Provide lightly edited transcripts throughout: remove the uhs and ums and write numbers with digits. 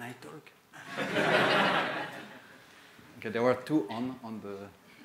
I talk? Okay, there were two on the...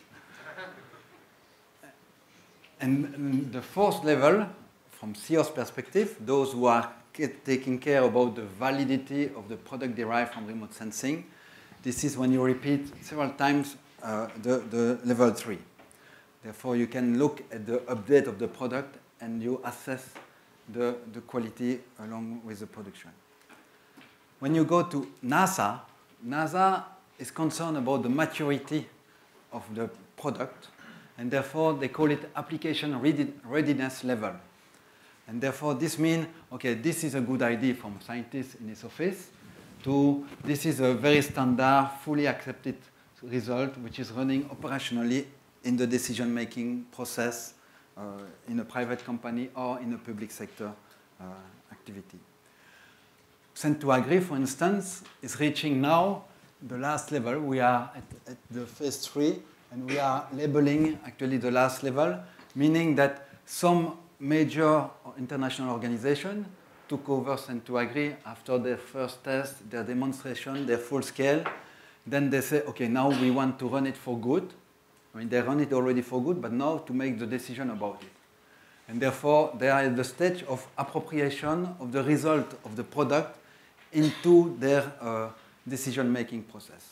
And the fourth level, from CEO's perspective, those who are taking care about the validity of the product derived from remote sensing, this is when you repeat several times the level 3. Therefore, you can look at the update of the product and you assess the quality along with the production. When you go to NASA, NASA is concerned about the maturity of the product, and therefore they call it application readiness level. And therefore this means, okay, this is a good idea from scientists in his office, to this is a very standard, fully accepted result which is running operationally in the decision-making process in a private company or in a public sector activity. Send2Agree, for instance, is reaching now the last level. We are at the phase 3, and we are labeling actually the last level, meaning that some major international organization took over Send2Agree after their first test, their demonstration, their full scale. Then they say, okay, now we want to run it for good. I mean, they run it already for good, but now to make the decision about it. And therefore, they are at the stage of appropriation of the result of the product into their decision-making process.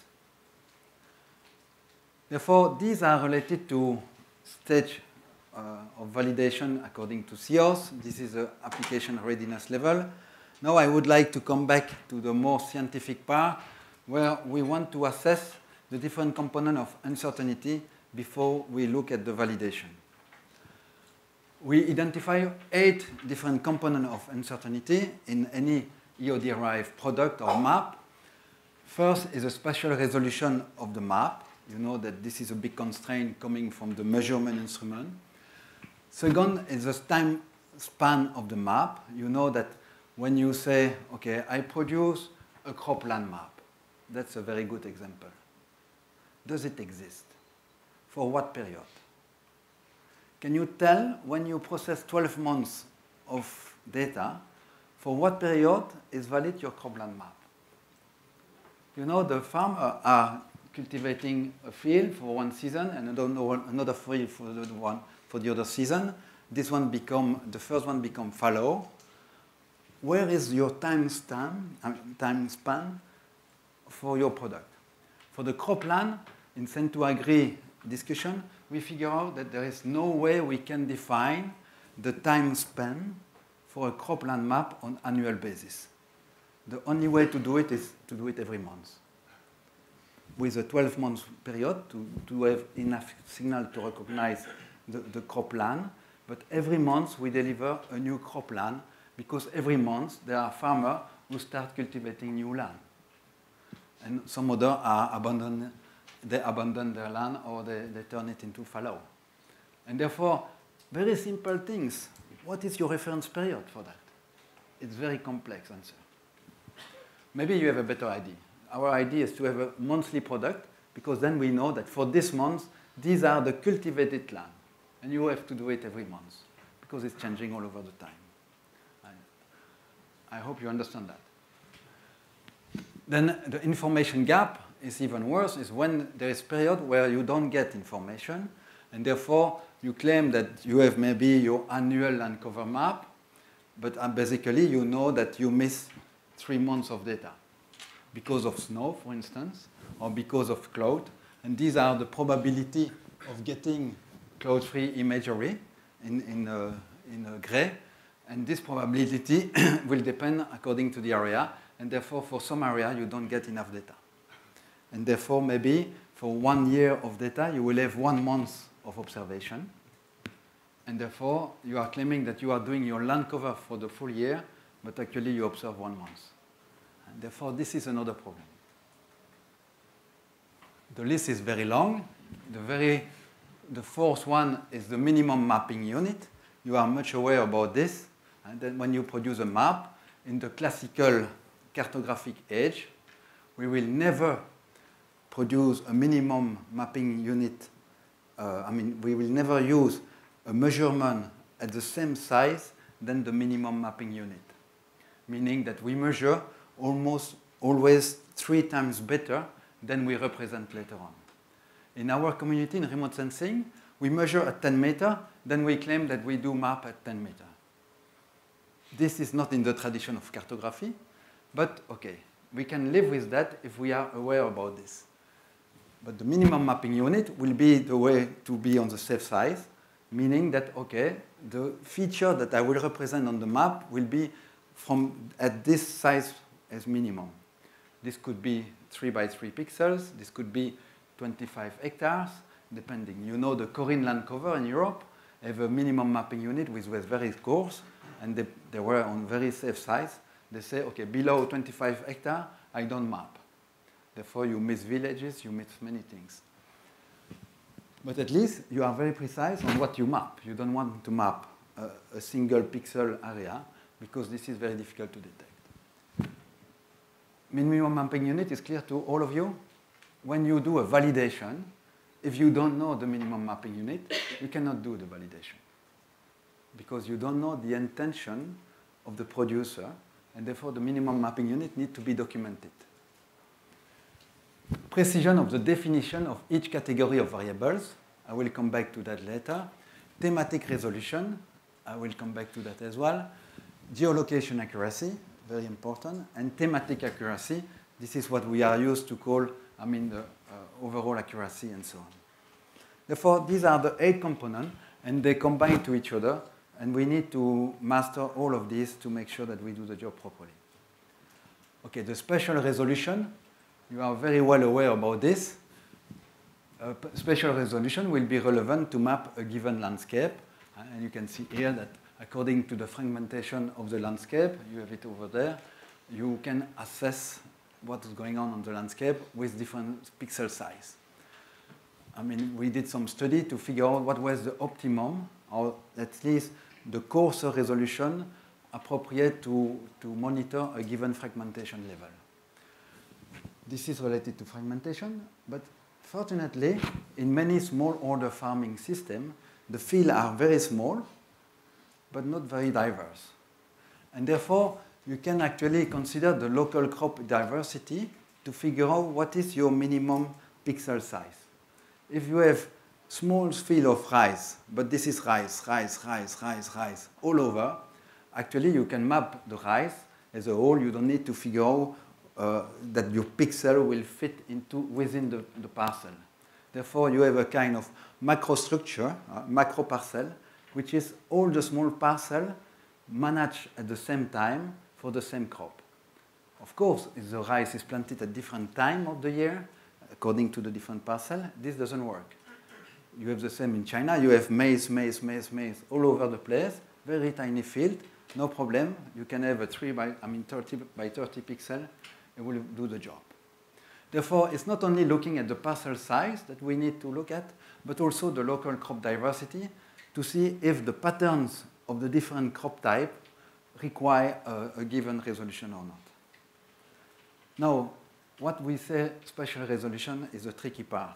Therefore, these are related to stage of validation according to CEOs. This is the application readiness level. Now I would like to come back to the more scientific part, where we want to assess the different components of uncertainty before we look at the validation. We identify 8 different components of uncertainty in any EO-derived product or map. First is a spatial resolution of the map. You know that this is a big constraint coming from the measurement instrument. Second is the time span of the map. You know that when you say, okay, I produce a cropland map, that's a very good example. Does it exist? For what period? Can you tell when you process 12 months of data, for what period is valid your cropland map? You know, the farmers are cultivating a field for one season and another field for the other season. This one the first one become fallow. Where is your time span for your product? For the cropland, in Send2Agree discussion, we figure out that there is no way we can define the time span for a cropland map on annual basis. The only way to do it is to do it every month, with a 12-month period to have enough signal to recognize the cropland. But every month we deliver a new cropland, because every month there are farmers who start cultivating new land. And some others they abandon their land, or they turn it into fallow. And therefore, very simple things. What is your reference period for that? It's a very complex answer. Maybe you have a better idea. Our idea is to have a monthly product, because then we know that for this month, these are the cultivated land. And you have to do it every month, because it's changing all over the time. I hope you understand that. Then the information gap is even worse, is when there is a period where you don't get information, and therefore you claim that you have maybe your annual land cover map, but basically you know that you miss 3 months of data because of snow, for instance, or because of cloud. And these are the probability of getting cloud-free imagery in gray. And this probability will depend according to the area. And therefore, for some area, you don't get enough data. And therefore, maybe for 1 year of data, you will have 1 month of observation. And therefore, you are claiming that you are doing your land cover for the full year, but actually you observe 1 month. And therefore, this is another problem. The list is very long. The fourth one is the minimum mapping unit. You are much aware about this. And then when you produce a map, in the classical cartographic age, we will never produce a minimum mapping unit. We will never use a measurement at the same size than the minimum mapping unit, meaning that we measure almost always 3 times better than we represent later on. In our community in remote sensing, we measure at 10 meters, then we claim that we do map at 10 meters. This is not in the tradition of cartography, but okay, we can live with that if we are aware about this. But the minimum mapping unit will be the way to be on the safe side, meaning that, okay, the feature that I will represent on the map will be at this size as minimum. This could be 3 by 3 pixels. This could be 25 hectares, depending. You know the Corinne land cover in Europe have a minimum mapping unit which was very coarse, and they were on very safe size. They say, okay, below 25 hectares, I don't map. Therefore, you miss villages, you miss many things. But at least you are very precise on what you map. You don't want to map a single pixel area, because this is very difficult to detect. Minimum mapping unit is clear to all of you. When you do a validation, if you don't know the minimum mapping unit, you cannot do the validation, because you don't know the intention of the producer, and therefore the minimum mapping unit needs to be documented. Precision of the definition of each category of variables. I will come back to that later. Thematic resolution. I will come back to that as well. Geolocation accuracy, very important. And thematic accuracy. This is what we are used to call, the overall accuracy and so on. Therefore, these are the 8 components, and they combine to each other. And we need to master all of these to make sure that we do the job properly. Okay, the spatial resolution. You are very well aware about this. Spatial resolution will be relevant to map a given landscape. And you can see here that according to the fragmentation of the landscape, you have it over there, you can assess what is going on the landscape with different pixel size. We did some study to figure out what was the optimum, or at least the coarser resolution appropriate to monitor a given fragmentation level. This is related to fragmentation, but fortunately, in many small-order farming systems, the fields are very small, but not very diverse. And therefore, you can actually consider the local crop diversity to figure out what is your minimum pixel size. If you have small field of rice, but this is rice all over, actually you can map the rice as a whole. You don't need to figure out that your pixel will fit within the parcel. Therefore, you have a kind of macro structure, macro parcel, which is all the small parcels managed at the same time for the same crop. Of course, if the rice is planted at different time of the year, according to the different parcel, this doesn't work. You have the same in China. You have maize all over the place, very tiny field, no problem. You can have a 30 by 30 pixel. It will do the job. Therefore, it's not only looking at the parcel size that we need to look at, but also the local crop diversity to see if the patterns of the different crop type require a given resolution or not. Now, what we say spatial resolution is the tricky part.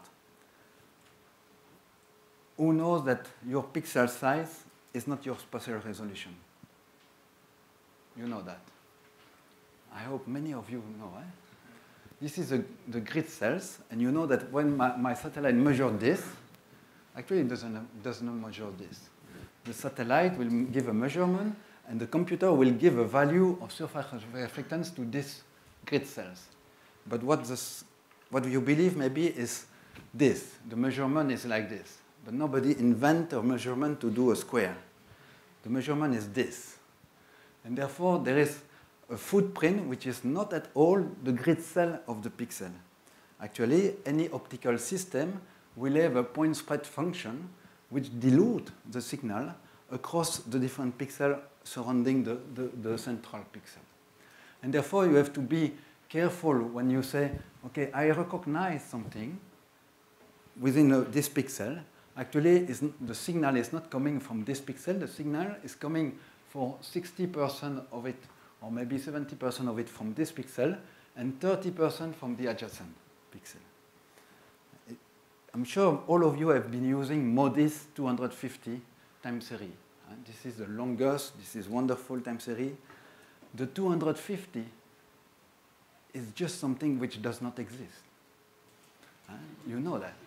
Who knows that your pixel size is not your spatial resolution? You know that. I hope many of you know. This is the grid cells, and you know that when my satellite measures this, actually it does not measure this. The satellite will give a measurement, and the computer will give a value of surface reflectance to these grid cells. But what you believe maybe is this. The measurement is like this. But nobody invented a measurement to do a square. The measurement is this. And therefore, there is a footprint which is not at all the grid cell of the pixel. Actually, any optical system will have a point spread function which dilutes the signal across the different pixels surrounding the central pixel. And therefore, you have to be careful when you say, okay, I recognize something within this pixel. Actually, the signal is not coming from this pixel. The signal is coming for 60% of it, or maybe 70% of it from this pixel, and 30% from the adjacent pixel. I'm sure all of you have been using MODIS 250 time series. This is the longest, this is wonderful time series. The 250 is just something which does not exist. You know that.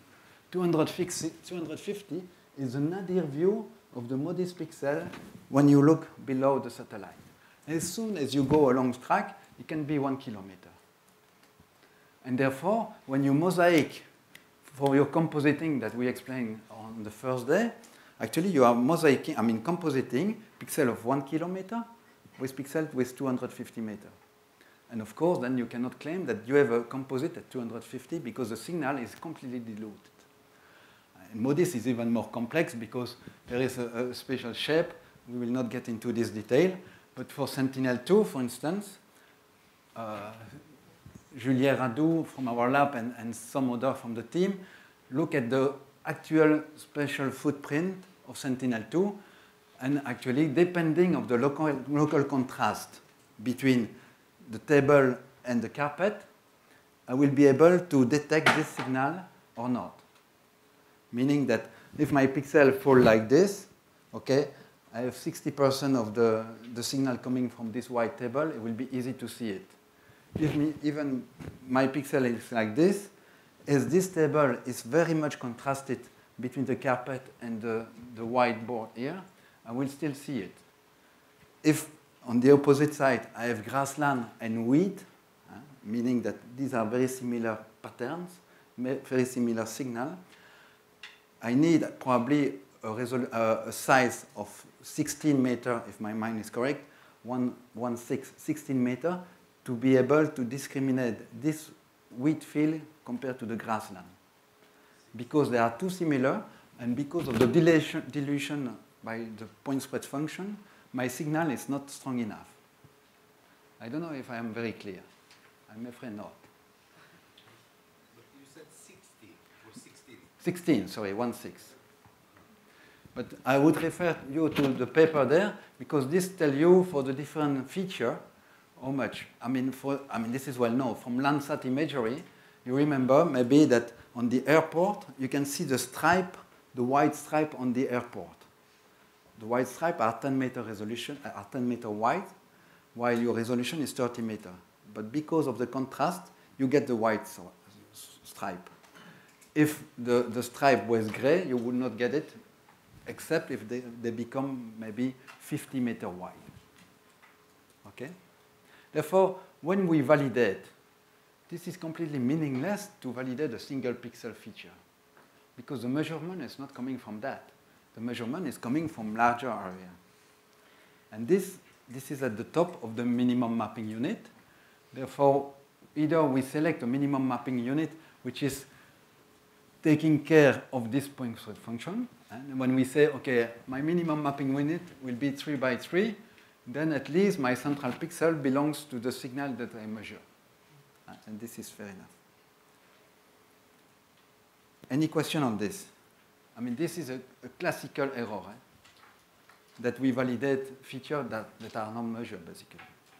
250 is a nadir view of the MODIS pixel when you look below the satellite. As soon as you go along the track, it can be 1 kilometer. And therefore, when you mosaic for your compositing that we explained on the first day, actually you are mosaicing, compositing pixel of 1 kilometer with pixel with 250 meters. And of course, then you cannot claim that you have a composite at 250 because the signal is completely diluted. And MODIS is even more complex because there is a special shape. We will not get into this detail. But for Sentinel-2, for instance, Julien Radou from our lab and some other from the team look at the actual spatial footprint of Sentinel-2, and actually, depending on the local contrast between the table and the carpet, I will be able to detect this signal or not. Meaning that if my pixel fall like this, okay, I have 60% of the signal coming from this white table, it will be easy to see it. If even my pixel is like this, as this table is very much contrasted between the carpet and the whiteboard here, I will still see it. If on the opposite side I have grassland and wheat, meaning that these are very similar patterns, very similar signal, I need probably a size of 16 meters, if my mind is correct, 16 meters, to be able to discriminate this wheat field compared to the grassland. Because they are too similar, and because of the dilution by the point spread function, my signal is not strong enough. I don't know if I am very clear. I'm afraid not. But you said 60 or 16? 16, sorry, 16. But I would refer you to the paper there, because this tells you for the different feature how much. This is well known. From Landsat imagery, you remember maybe that on the airport, you can see the stripe, the white stripe on the airport. The white stripe are 10 meter resolution, are 10 meter wide, while your resolution is 30 meter. But because of the contrast, you get the white stripe. If the stripe was gray, you would not get it, except if they become maybe 50 meter wide. Okay? Therefore, when we validate, this is completely meaningless to validate a single pixel feature, because the measurement is not coming from that. The measurement is coming from larger area. And this is at the top of the minimum mapping unit. Therefore, either we select a minimum mapping unit, which is taking care of this point spread function. And when we say, okay, my minimum mapping unit will be 3 by 3, then at least my central pixel belongs to the signal that I measure. And this is fair enough. Any question on this? This is a classical error, that we validate features that are not measured, basically.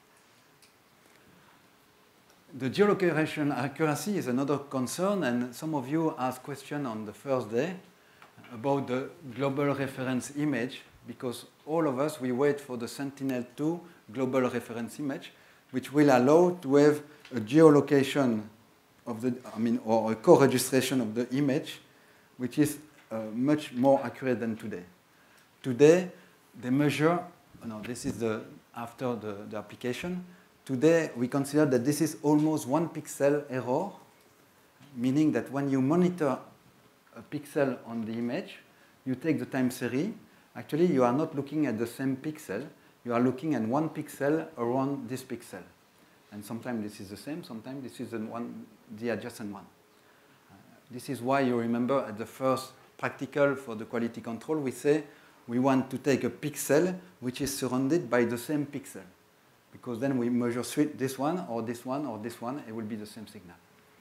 The geolocation accuracy is another concern, and some of you asked questions on the first day about the global reference image, because all of us, we wait for the Sentinel-2 global reference image, which will allow to have a geolocation of or a co-registration of the image, which is much more accurate than today. Today, they measure, this is after the application. Today, we consider that this is almost 1 pixel error, meaning that when you monitor a pixel on the image, you take the time series. Actually, you are not looking at the same pixel. You are looking at 1 pixel around this pixel. And sometimes this is the same, sometimes this is the adjacent one. This is why you remember at the first practical for the quality control, we say we want to take a pixel which is surrounded by the same pixel. Because then we measure this one, or this one, or this one, it will be the same signal.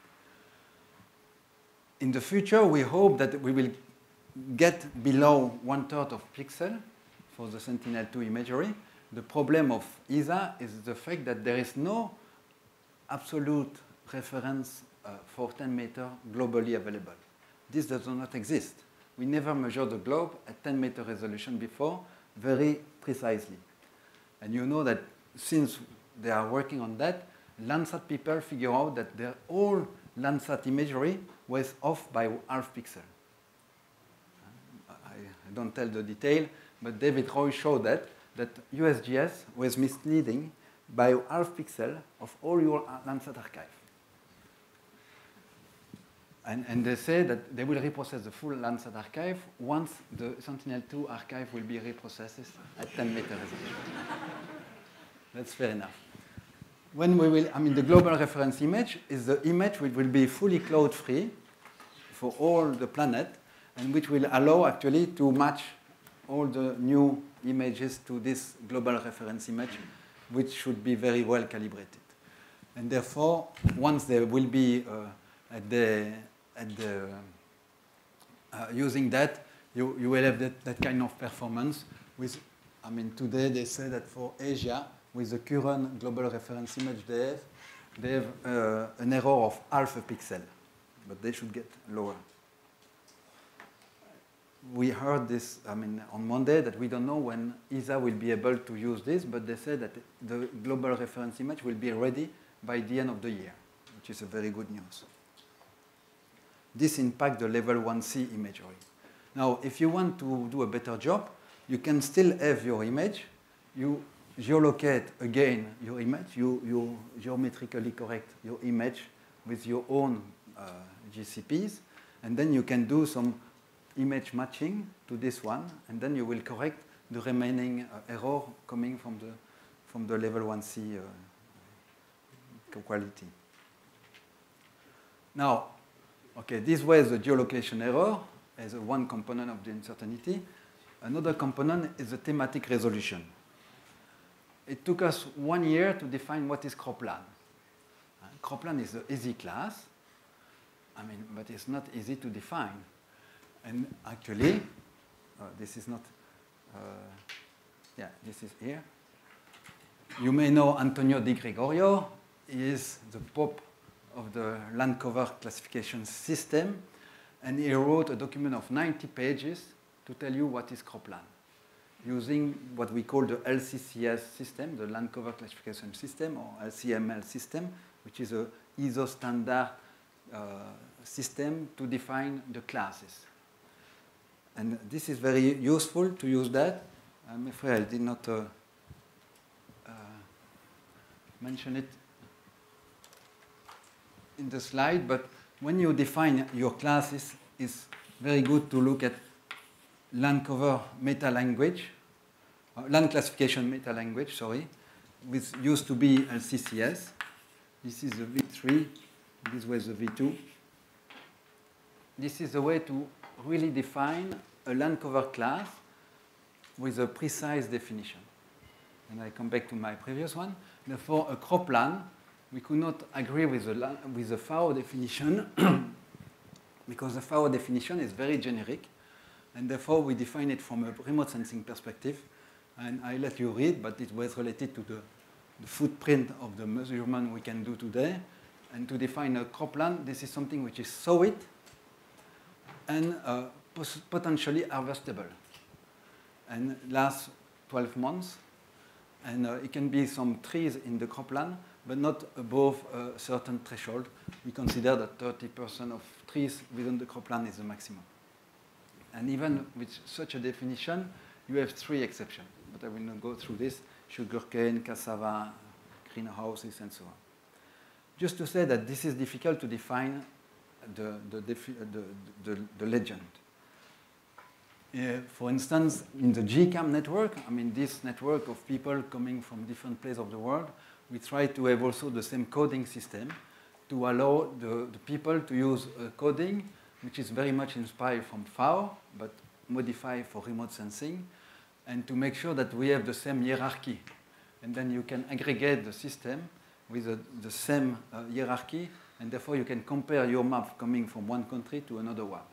In the future, we hope that we will get below 1/3 of pixel for the Sentinel-2 imagery. The problem of ESA is the fact that there is no absolute reference for 10 meter globally available. This does not exist. We never measured the globe at 10 meter resolution before very precisely. And you know that since they are working on that, Landsat people figure out that their all Landsat imagery was off by half pixel. I don't tell the detail, but David Roy showed that USGS was misleading by half pixel of all your Landsat archive. And they say that they will reprocess the full Landsat archive once the Sentinel-2 archive will be reprocessed at 10-meter resolution. That's fair enough. When we will, the global reference image is the image which will be fully cloud-free for all the planet, and which will allow actually to match all the new images to this global reference image, which should be very well calibrated. And therefore, once there will be using that, you will have that kind of performance. With, today they say that for Asia, with the current global reference image they have an error of half a pixel, but they should get lower. We heard this, on Monday, that we don't know when ESA will be able to use this, but they said that the global reference image will be ready by the end of the year, which is a very good news. This impacts the level 1C imagery. Now, if you want to do a better job, you can still have your image. You geolocate again your image. You geometrically correct your image with your own GCPs. And then you can do some image matching to this one. And then you will correct the remaining error coming from the level 1C quality. Now, okay, this was the geolocation error as one component of the uncertainty. Another component is the thematic resolution. It took us 1 year to define what is croplan. Croplan is an easy class, but it's not easy to define. And actually, this is not, this is here. You may know Antonio Di Gregorio. He is the Pope of the land cover classification system, and he wrote a document of 90 pages to tell you what is croplan, using what we call the LCCS system, the land cover classification system, or LCML system, which is a ISO standard system to define the classes. And this is very useful to use that. I'm afraid I did not mention it in the slide, but when you define your classes, it's very good to look at land cover meta language, land classification meta language, sorry, which used to be LCCS. This is the V3, this was the V2. This is a way to really define a land cover class with a precise definition. And I come back to my previous one. Therefore, a croplan, we could not agree with the FAO definition because the FAO definition is very generic, and therefore we define it from a remote sensing perspective. And I let you read, but it was related to the footprint of the measurement we can do today. And to define a croplan, this is something which is solid and potentially harvestable, and lasts 12 months. And it can be some trees in the croplan, but not above a certain threshold. We consider that 30% of trees within the croplan is the maximum. And even with such a definition, you have 3 exceptions. But I will not go through this: sugarcane, cassava, greenhouses, and so on. Just to say that this is difficult to define the legend. For instance, in the GCAM network, this network of people coming from different places of the world, we try to have also the same coding system to allow the people to use coding which is very much inspired from FAO, but modified for remote sensing, and to make sure that we have the same hierarchy. And then you can aggregate the system with the same hierarchy, and therefore you can compare your map coming from one country to another one.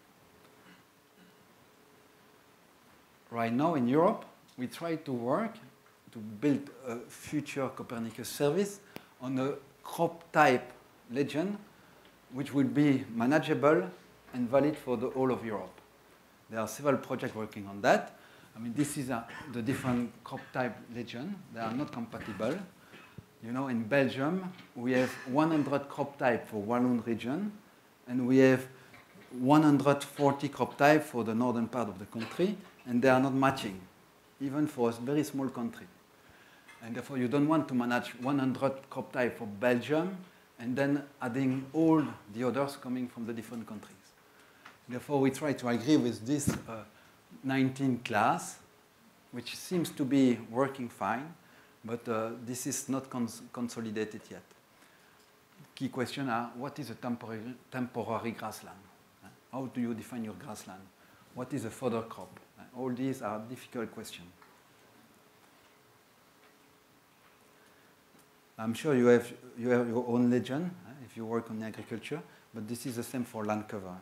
Right now in Europe, we try to work to build a future Copernicus service on a crop type legend, which will be manageable and valid for the whole of Europe. There are several projects working on that. This is the different crop type legend. They are not compatible. You know, in Belgium, we have 100 crop type for Walloon region, and we have 140 crop type for the northern part of the country, and they are not matching, even for a very small country. And therefore, you don't want to manage 100 crop type for Belgium and then adding all the others coming from the different countries. Therefore, we try to agree with this 19 class, which seems to be working fine, but this is not consolidated yet. Key question are, what is a temporary grassland? How do you define your grassland? What is a fodder crop? All these are difficult questions. I'm sure you have your own legend if you work on agriculture, but this is the same for land cover.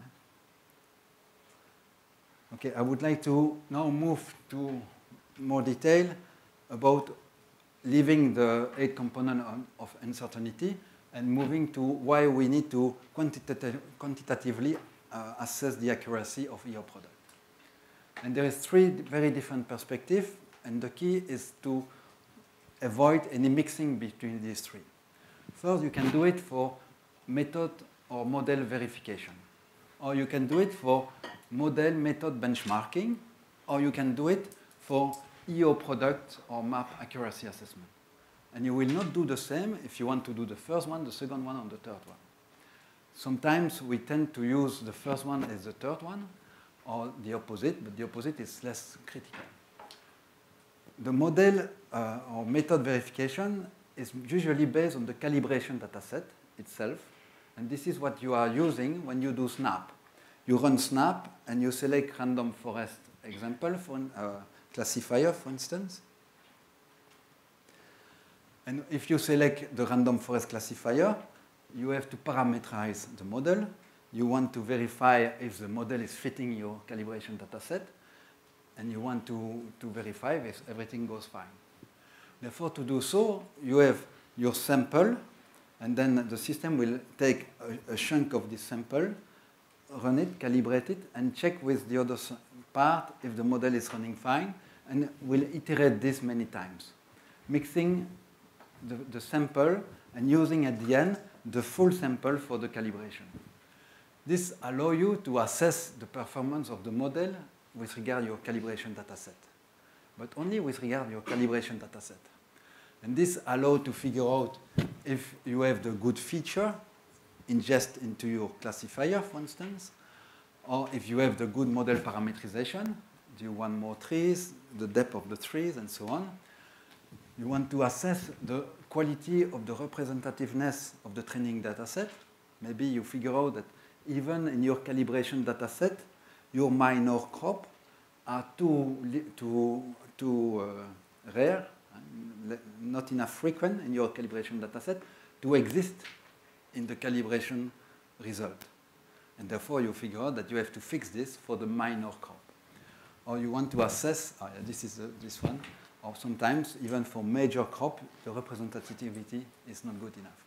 Okay, I would like to now move to more detail about leaving the 8 component of uncertainty and moving to why we need to quantitatively assess the accuracy of your product. And there is 3 very different perspectives, and the key is to avoid any mixing between these 3. First, you can do it for method or model verification, or you can do it for model method benchmarking, or you can do it for EO product or map accuracy assessment. And you will not do the same if you want to do the first one, the second one, or the third one. Sometimes we tend to use the first one as the third one, or the opposite, but the opposite is less critical. The model or method verification is usually based on the calibration dataset itself, and this is what you are using when you do SNAP. You run SNAP and you select random forest example for classifier, for instance. And if you select the random forest classifier, you have to parameterize the model. You want to verify if the model is fitting your calibration dataset, and you want to verify if everything goes fine. Therefore, to do so, you have your sample, and then the system will take a chunk of this sample, run it, calibrate it, and check with the other part if the model is running fine, and will iterate this many times, mixing the sample and using at the end the full sample for the calibration. This allows you to assess the performance of the model with regard to your calibration dataset, but only with regard to your calibration dataset. And this allows to figure out if you have the good feature ingest into your classifier, for instance, or if you have the good model parameterization. Do you want more trees, the depth of the trees, and so on. You want to assess the quality of the representativeness of the training dataset. Maybe you figure out that even in your calibration dataset, your minor crop are too rare, not enough frequent in your calibration dataset to exist in the calibration result. And therefore, you figure out that you have to fix this for the minor crop. Or you want to assess, this is this one, or sometimes even for major crop, the representativity is not good enough.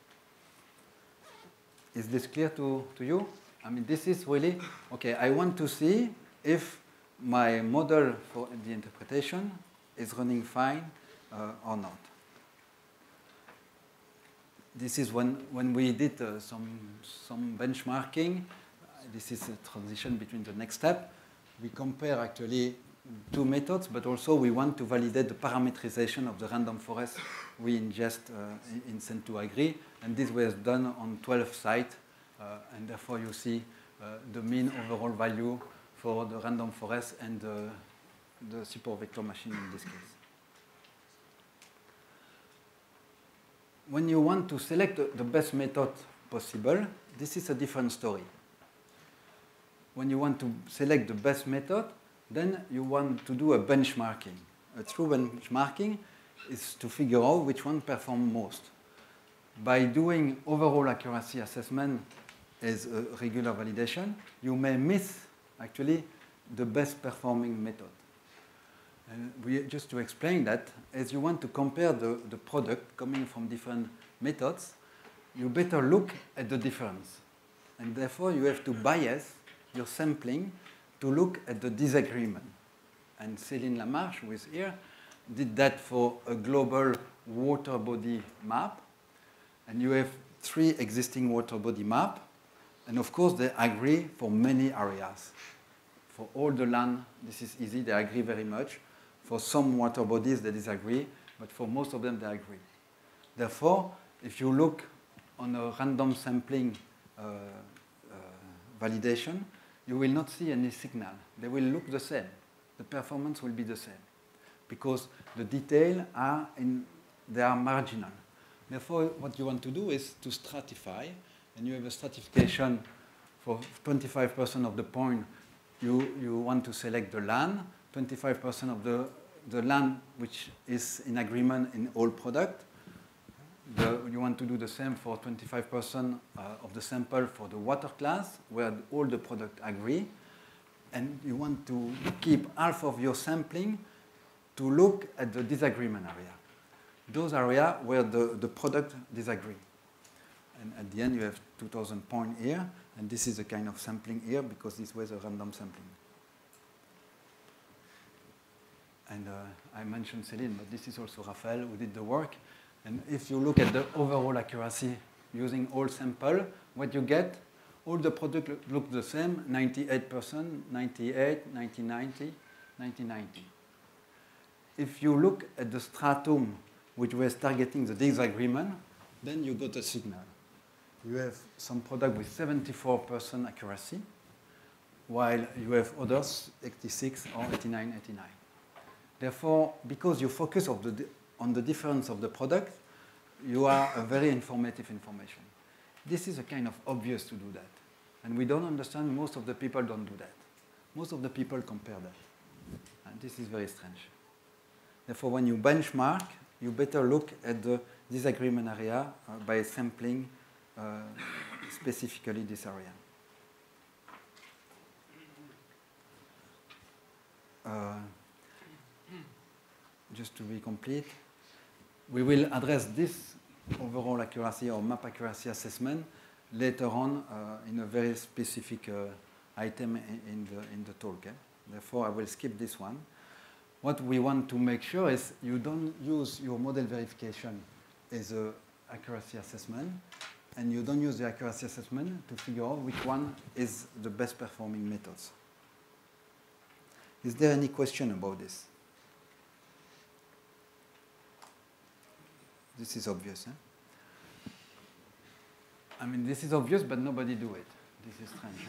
Is this clear to you? I mean, this is really, okay, I want to see if my model for the interpretation is running fine or not. This is when we did some benchmarking. This is a transition between the next step. We compare actually 2 methods, but also we want to validate the parameterization of the random forest we ingest in Sen2Agri. And this was done on 12 sites, and therefore you see the mean overall value for the random forest and the support vector machine in this case. When you want to select the best method possible, this is a different story. When you want to select the best method, then you want to do a benchmarking. A true benchmarking is to figure out which one performs most. By doing overall accuracy assessment as a regular validation, you may miss actually the best performing method. And just to explain that, as you want to compare the product coming from different methods, you better look at the difference. And therefore, you have to bias your sampling to look at the disagreement. And Céline Lamarche, who is here, did that for a global water body map. And you have 3 existing water body maps. And of course, they agree for many areas. For all the land, this is easy. They agree very much. For some water bodies, they disagree. But for most of them, they agree. Therefore, if you look on a random sampling validation, you will not see any signal. They will look the same. The performance will be the same. Because the details they are marginal. Therefore, what you want to do is to stratify. And you have a stratification for 25% of the point. You want to select the land, 25% of the land which is in agreement in all product. You want to do the same for 25% of the sample for the water class, where all the products agree. And you want to keep half of your sampling to look at the disagreement area. Those areas where the product disagree. And at the end, you have 2,000 points here. And this is a kind of sampling here, because this was a random sampling. And I mentioned Céline, but this is also Raphael who did the work. And if you look at the overall accuracy using all sample, what you get, all the products look the same, 98%, 98, 90, 90. If you look at the stratum which was targeting the disagreement, then you got a signal. You have some product with 74% accuracy, while you have others 86 or 89. Therefore, because you focus on the difference of the product, you are a very informative information. This is a kind of obvious to do that. And we don't understand, most of the people don't do that. Most of the people compare that. And this is very strange. Therefore, when you benchmark, you better look at the disagreement area by sampling specifically this area. Just to be complete, we will address this overall accuracy or map accuracy assessment later on in a very specific item in the talk. Therefore, I will skip this one. What we want to make sure is you don't use your model verification as an accuracy assessment, and you don't use the accuracy assessment to figure out which one is the best performing methods. Is there any question about this? This is obvious. I mean, this is obvious, but nobody do it. This is strange.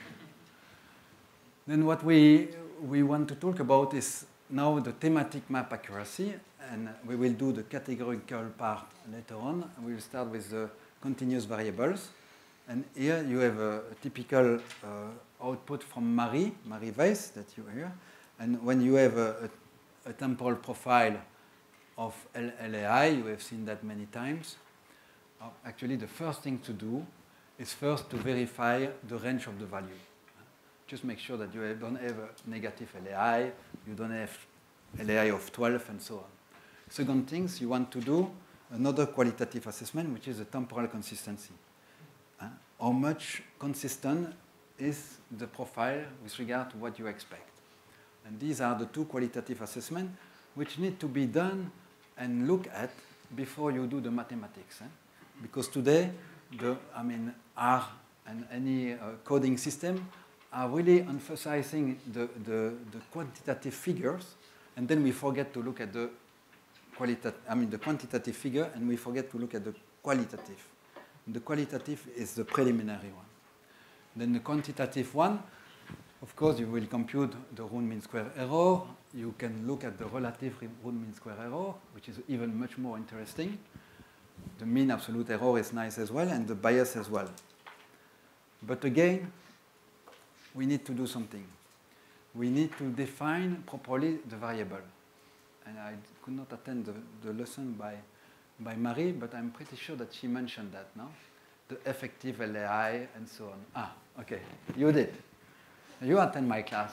Then what we want to talk about is now the thematic map accuracy, and we will do the categorical part later on. We will start with the continuous variables. And here you have a typical output from Marie Weiss that you hear. And when you have a temporal profile of LAI, you have seen that many times. Actually, the first thing to do is first to verify the range of the value. Just make sure that you don't have a negative LAI, you don't have LAI of 12, and so on. Second things, you want to do another qualitative assessment, which is a temporal consistency. How much consistent is the profile with regard to what you expect? And these are the two qualitative assessments which need to be done and look at before you do the mathematics. Because today, R and any coding system are really emphasizing the quantitative figures, and then we forget to look at the quantitative figure, and we forget to look at the qualitative. And the qualitative is the preliminary one. Then the quantitative one, of course, you will compute the root mean square error. You can look at the relative root mean square error, which is even much more interesting. The mean absolute error is nice as well, and the bias as well. But again, we need to do something. We need to define properly the variable. And I could not attend the lesson by Marie, but I'm pretty sure that she mentioned that, no? The effective LAI and so on. Ah, okay, you did. You attend my class.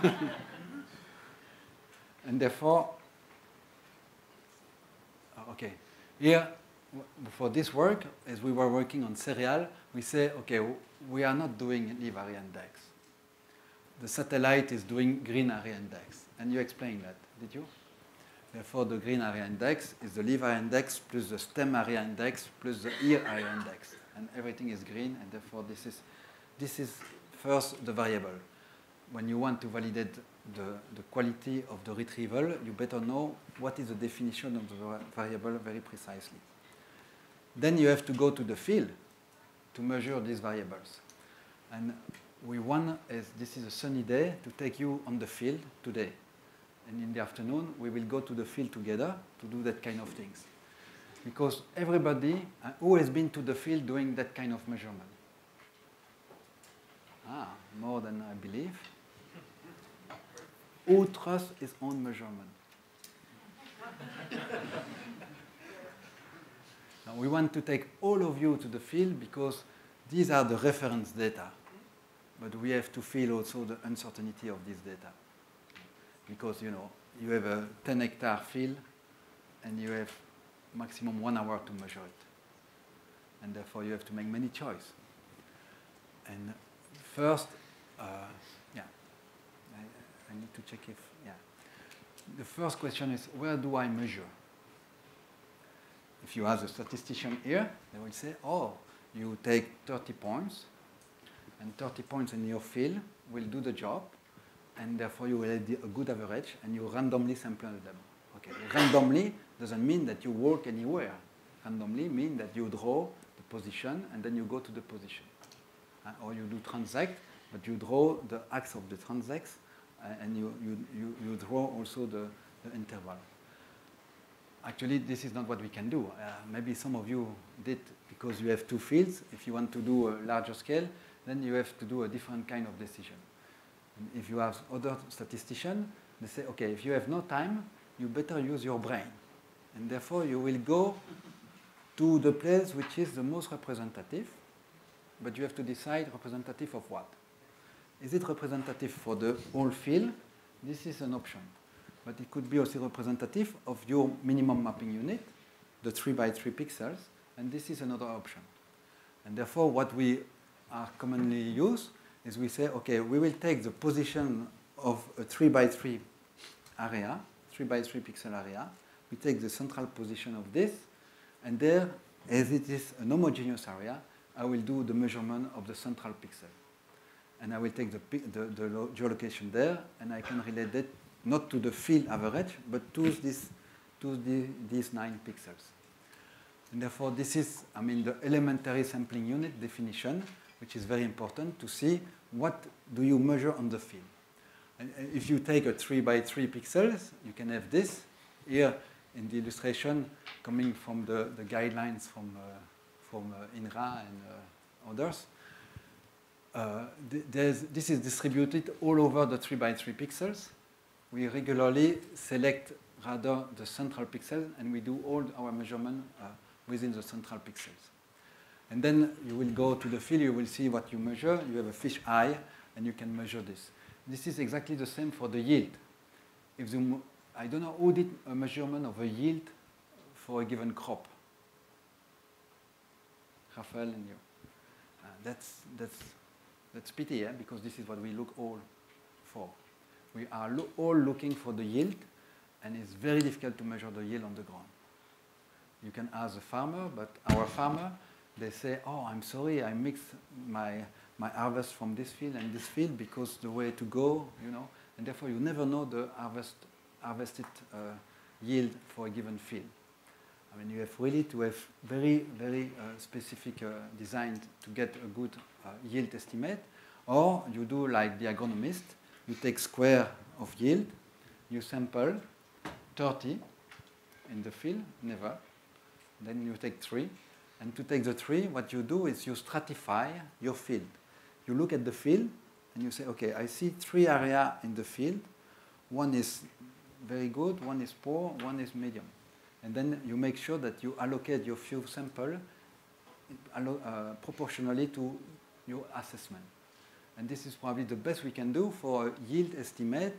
And therefore, okay, here, for this work, as we were working on serial, we say, okay, we are not doing live area index. The satellite is doing green area index. And you explained that, did you? Therefore, the green area index is the leaf area index plus the stem area index plus the ear area index. And everything is green, and therefore this is first the variable. When you want to validate the quality of the retrieval, you better know what is the definition of the variable very precisely. Then you have to go to the field to measure these variables. And we want, as this is a sunny day, to take you on the field today. And in the afternoon, we will go to the field together to do that kind of things. Because everybody who has been to the field doing that kind of measurement? More than I believe. Who trusts his own measurement? Now we want to take all of you to the field because these are the reference data. But we have to feel also the uncertainty of this data. Because, you know, you have a 10-hectare field and you have maximum 1 hour to measure it. And therefore, you have to make many choices. And first, I need to check if, The first question is, where do I measure? If you ask a statistician here, they will say, oh, you take 30 points, and 30 points in your field will do the job, and therefore you will have a good average, and you randomly sample them. Okay. Randomly doesn't mean that you work anywhere. Randomly means that you draw the position, and then you go to the position. Or you do transect, but you draw the axe of the transects, and you draw also the interval. Actually, this is not what we can do. Maybe some of you did because you have two fields. If you want to do a larger scale, then you have to do a different kind of decision. And if you have other statisticians, they say, okay, if you have no time, you better use your brain. And therefore, you will go to the place which is the most representative, but you have to decide representative of what. Is it representative for the whole field? This is an option. But it could be also representative of your minimum mapping unit, the 3 by 3 pixels, and this is another option. And therefore, what we are commonly use is we say, okay, we will take the position of a 3 by 3 area, 3 by 3 pixel area. We take the central position of this, and there, as it is an homogeneous area, I will do the measurement of the central pixel. And I will take the geolocation there, and I can relate that not to the field average, but to these 9 pixels. And therefore, this is, the elementary sampling unit definition, which is very important to see what do you measure on the field. And if you take a 3 by 3 pixels, you can have this. Here, in the illustration, coming from the guidelines from INRA and others, this is distributed all over the 3 by 3 pixels. We regularly select rather the central pixel, and we do all our measurement within the central pixels. And then you will go to the field, you will see what you measure. You have a fish eye, and you can measure this. This is exactly the same for the yield. I don't know who did a measurement of a yield for a given crop. Rafael and you. That's pity, because this is what we look all for. We are all looking for the yield, and it's very difficult to measure the yield on the ground. You can ask the farmer, but our farmer, they say, oh, I'm sorry, I mixed my harvest from this field and this field because the way to go, and therefore you never know the harvested yield for a given field. You have really to have very, very specific design to get a good yield estimate, or you do like the agronomist. You take square of yield, you sample 30 in the field, never. Then you take 3. And to take the 3, what you do is you stratify your field. You look at the field, and you say, okay, I see 3 areas in the field. One is very good, one is poor, one is medium. And then you make sure that you allocate your few samples proportionally to your assessment. And this is probably the best we can do for a yield estimate,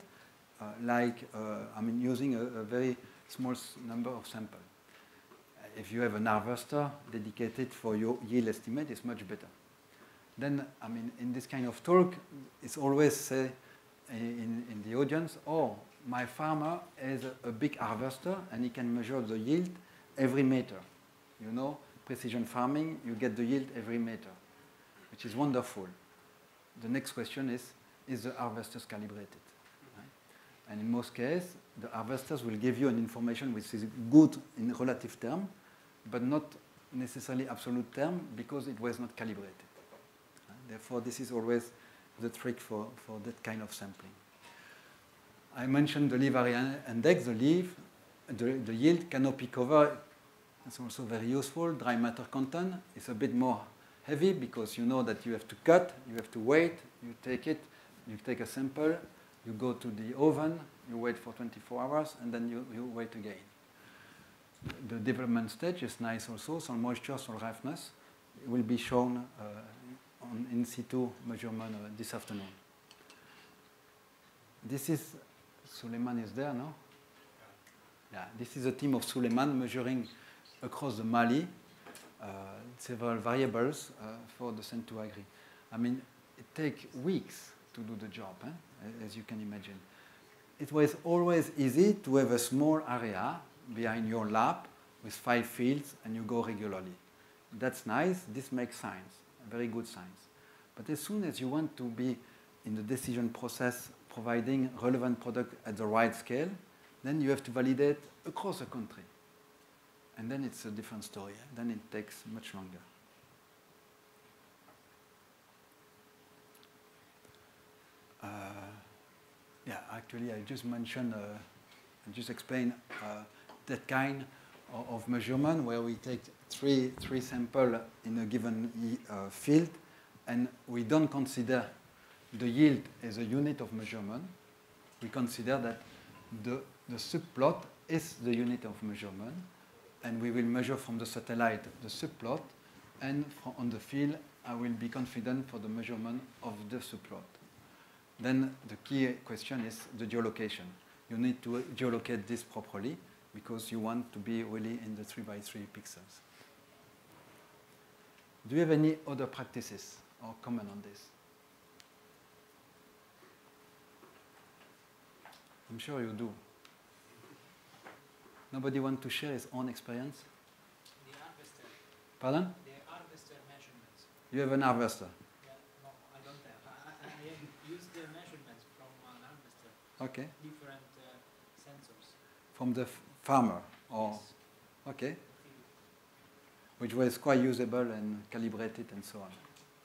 using a very small number of samples. If you have an harvester dedicated for your yield estimate, it's much better. Then, in this kind of talk, it's always say in the audience, oh, my farmer has a big harvester and he can measure the yield every meter. You know, precision farming, you get the yield every meter, which is wonderful. The next question is the harvesters calibrated? Right? And in most cases, the harvesters will give you an information which is good in relative term, but not necessarily absolute term because it was not calibrated. Right? Therefore, this is always the trick for that kind of sampling. I mentioned the leaf area index, the yield, canopy cover. It's also very useful. Dry matter content is a bit more heavy because you know that you have to cut, you have to wait, you take it, you take a sample, you go to the oven, you wait for 24 hours, and then you wait again. The development stage is nice also, soil moisture, soil ripeness. It will be shown on in situ measurement this afternoon. This is, Suleiman is there, no? Yeah, this is a team of Suleiman measuring across the Mali several variables for the Sen2Agri. I mean, it takes weeks to do the job, as you can imagine. It was always easy to have a small area behind your lab with 5 fields and you go regularly. That's nice. This makes science, very good science. But as soon as you want to be in the decision process providing relevant product at the right scale, then you have to validate across the country. And then it's a different story. Then it takes much longer. Yeah, actually, I just mentioned, I just explained that kind of measurement where we take three samples in a given field, and we don't consider the yield as a unit of measurement. We consider that the subplot is the unit of measurement, and we will measure from the satellite the subplot, and on the field, I will be confident for the measurement of the subplot. Then the key question is the geolocation. You need to geolocate this properly because you want to be really in the 3x3 pixels. Do you have any other practices or comment on this? I'm sure you do. Nobody wants to share his own experience? The harvester. Pardon? The harvester measurements. You have an harvester? Yeah, no, I don't have. I have used the measurements from an harvester. Okay. Different sensors. From the farmer? Or Yes. Okay. Which was quite usable and calibrated and so on.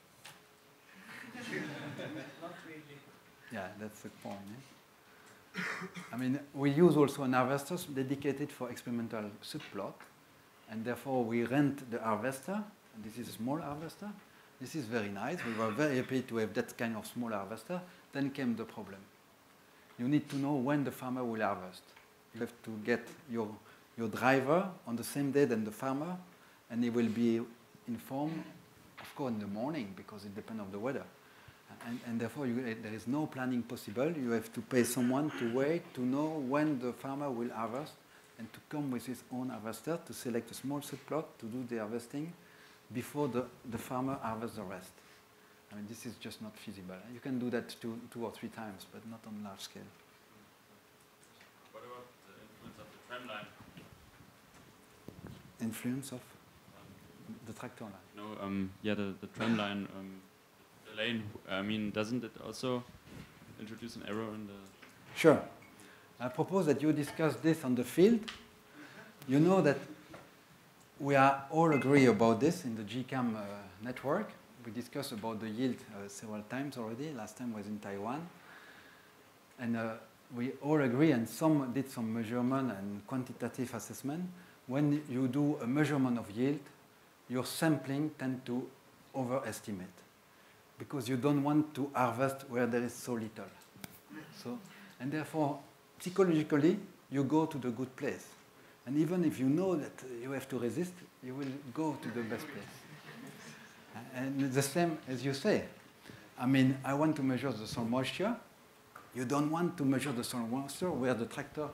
Not really. Yeah, that's the point. I mean, we use also an harvester dedicated for experimental subplot, and therefore we rent the harvester. And this is a small harvester. This is very nice. We were very happy to have that kind of small harvester. Then came the problem. You need to know when the farmer will harvest. You have to get your driver on the same day than the farmer, and he will be informed, of course, in the morning because it depends on the weather. And therefore, there is no planning possible. You have to pay someone to wait to know when the farmer will harvest and to come with his own harvester to select a small subplot to do the harvesting before the farmer harvests the rest. I mean, this is just not feasible. You can do that two or three times, but not on large scale. What about the influence of the tram line? Influence of the tractor line? No, yeah, the tram line, the lane. I mean, doesn't it also introduce an error in the? Sure. I propose that you discuss this on the field. You know that we are all agree about this in the GCAM network. We discussed about the yield several times already. Last time was in Taiwan. And we all agree, and some did some measurement and quantitative assessment. When you do a measurement of yield, your sampling tends to overestimate because you don't want to harvest where there is so little. So, and therefore, psychologically, you go to the good place. And even if you know that you have to resist, you will go to the best place. And the same as you say. I mean, I want to measure the soil moisture. You don't want to measure the soil moisture where the tractor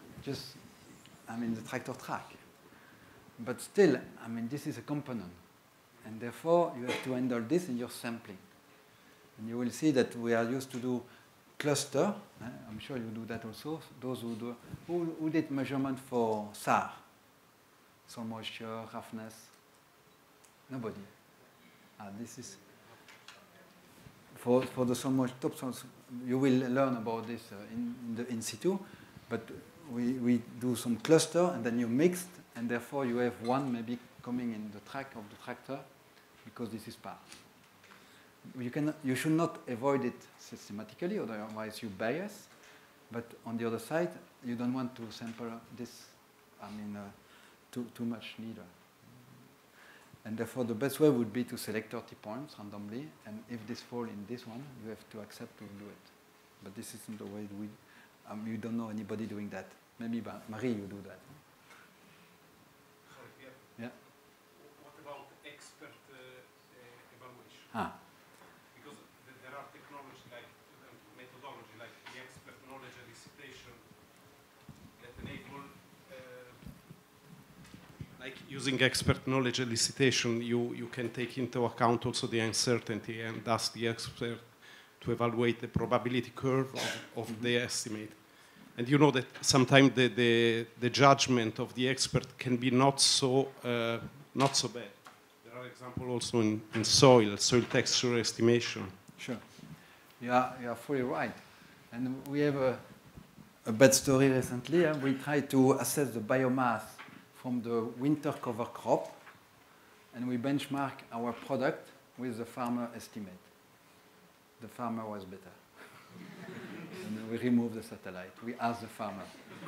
the tractor track. But still, I mean, this is a component. And therefore, you have to handle this in your sampling. And you will see that we are used to do cluster. I'm sure you do that also. Those who did measurement for SAR, soil moisture, roughness. Nobody. This is for the soil moisture. You will learn about this in the in situ, but we do some cluster and then you mixed, and therefore you have one maybe coming in the track of the tractor because this is PAR. You should not avoid it systematically, otherwise you bias. But on the other side, you don't want to sample this, too much neither. And therefore, the best way would be to select 30 points randomly, and if this falls in this one, you have to accept to do it. But this isn't the way you don't know anybody doing that. Maybe Marie, you do that. Sorry, Yeah. What about expert evaluation? Because there are technologies like methodology, like the expert knowledge elicitation that enable, like using expert knowledge elicitation, you can take into account also the uncertainty and ask the expert to evaluate the probability curve of the estimate. And you know that sometimes the judgment of the expert can be not so bad. There are examples also in soil texture estimation. Sure. You are fully right. And we have a bad story recently. We tried to assess the biomass from the winter cover crop, and we benchmark our product with the farmer estimate. The farmer was better. And we removed the satellite. We asked the farmer.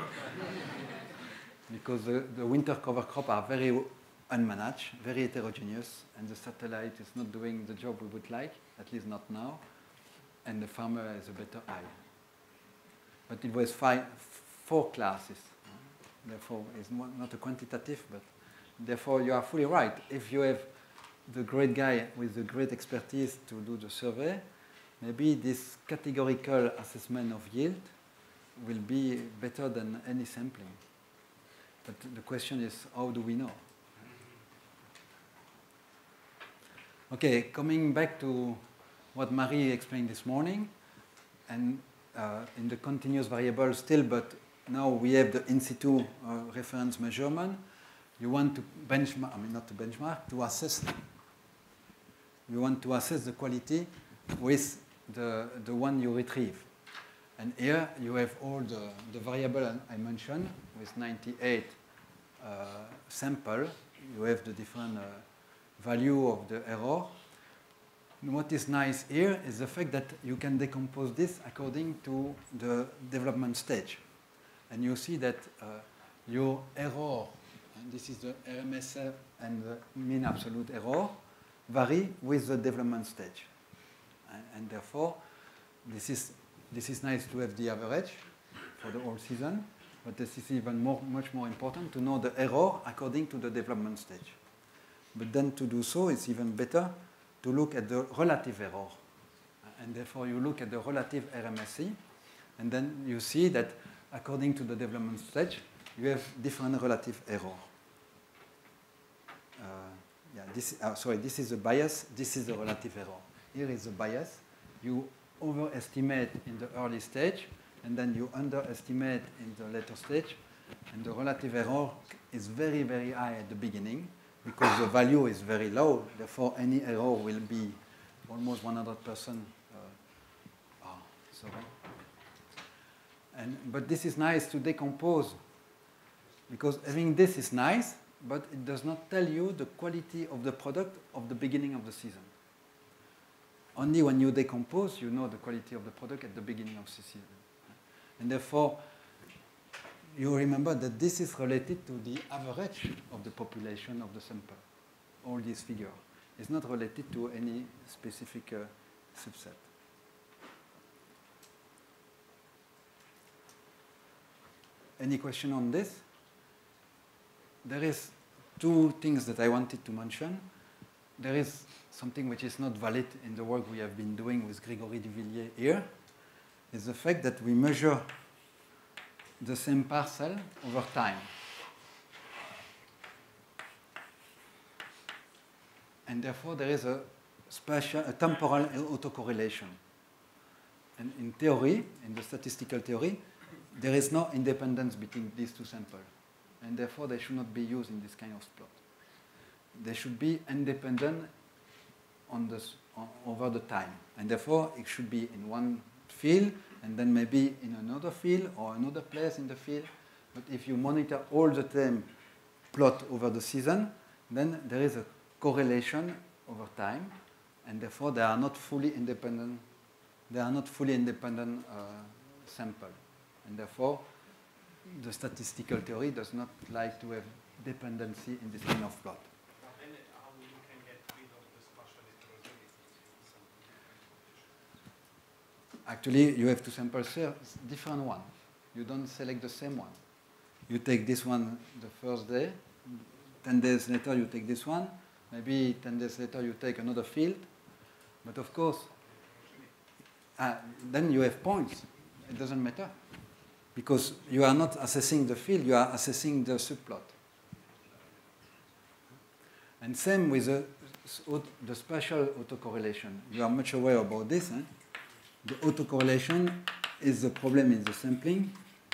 Because the winter cover crop are very unmanaged, very heterogeneous, and the satellite is not doing the job we would like, at least not now, and the farmer has a better eye. But it was 4 classes. Therefore, it's not a quantitative, but therefore you are fully right. If you have the great guy with the great expertise to do the survey, maybe this categorical assessment of yield will be better than any sampling. But the question is, how do we know? Okay, coming back to what Marie explained this morning, and in the continuous variable still, but now we have the in situ reference measurement. You want to benchmark, not to benchmark, to assess. You want to assess the quality with the one you retrieve. And here you have all the variable I mentioned with 98 sample. You have the different value of the error. And what is nice here is the fact that you can decompose this according to the development stage. And you see that your error, and this is the RMSF and the mean absolute error, vary with the development stage. And therefore, this is nice to have the average for the whole season, but this is even much more important to know the error according to the development stage. But then to do so, it's even better to look at the relative error. And therefore, you look at the relative RMSE, and then you see that according to the development stage, you have different relative error. This is a bias, this is a relative error. Here is a bias. You overestimate in the early stage, and then you underestimate in the later stage, and the relative error is very, very high at the beginning, because the value is very low, therefore any error will be almost 100%. But this is nice to decompose, because having this is nice, but it does not tell you the quality of the product of the beginning of the season. Only when you decompose, you know the quality of the product at the beginning of the season. And therefore, you remember that this is related to the average of the population of the sample. All these figures. It's not related to any specific subset. Any question on this? There is 2 things that I wanted to mention. There is something which is not valid in the work we have been doing with Grégory Duvillier here, is the fact that we measure the same parcel over time. And therefore, there is a temporal autocorrelation. And in theory, in the statistical theory, there is no independence between these two samples. And therefore, they should not be used in this kind of plot. They should be independent over the time. And therefore, it should be in one field, and then maybe in another field or another place in the field. But if you monitor all the time plot over the season, then there is a correlation over time, and therefore they are not fully independent. They are not fully independent sample, and therefore the statistical theory does not like to have dependency in this kind of plot. But then how you can get rid of the spatial heterogeneity? Actually, you have to sample different one. You don't select the same one. You take this one the first day, 10 days later you take this one, maybe 10 days later you take another field, but of course, then you have points. It doesn't matter, because you are not assessing the field, you are assessing the subplot. And same with the spatial autocorrelation. You are much aware about this. Eh? The autocorrelation is the problem in the sampling.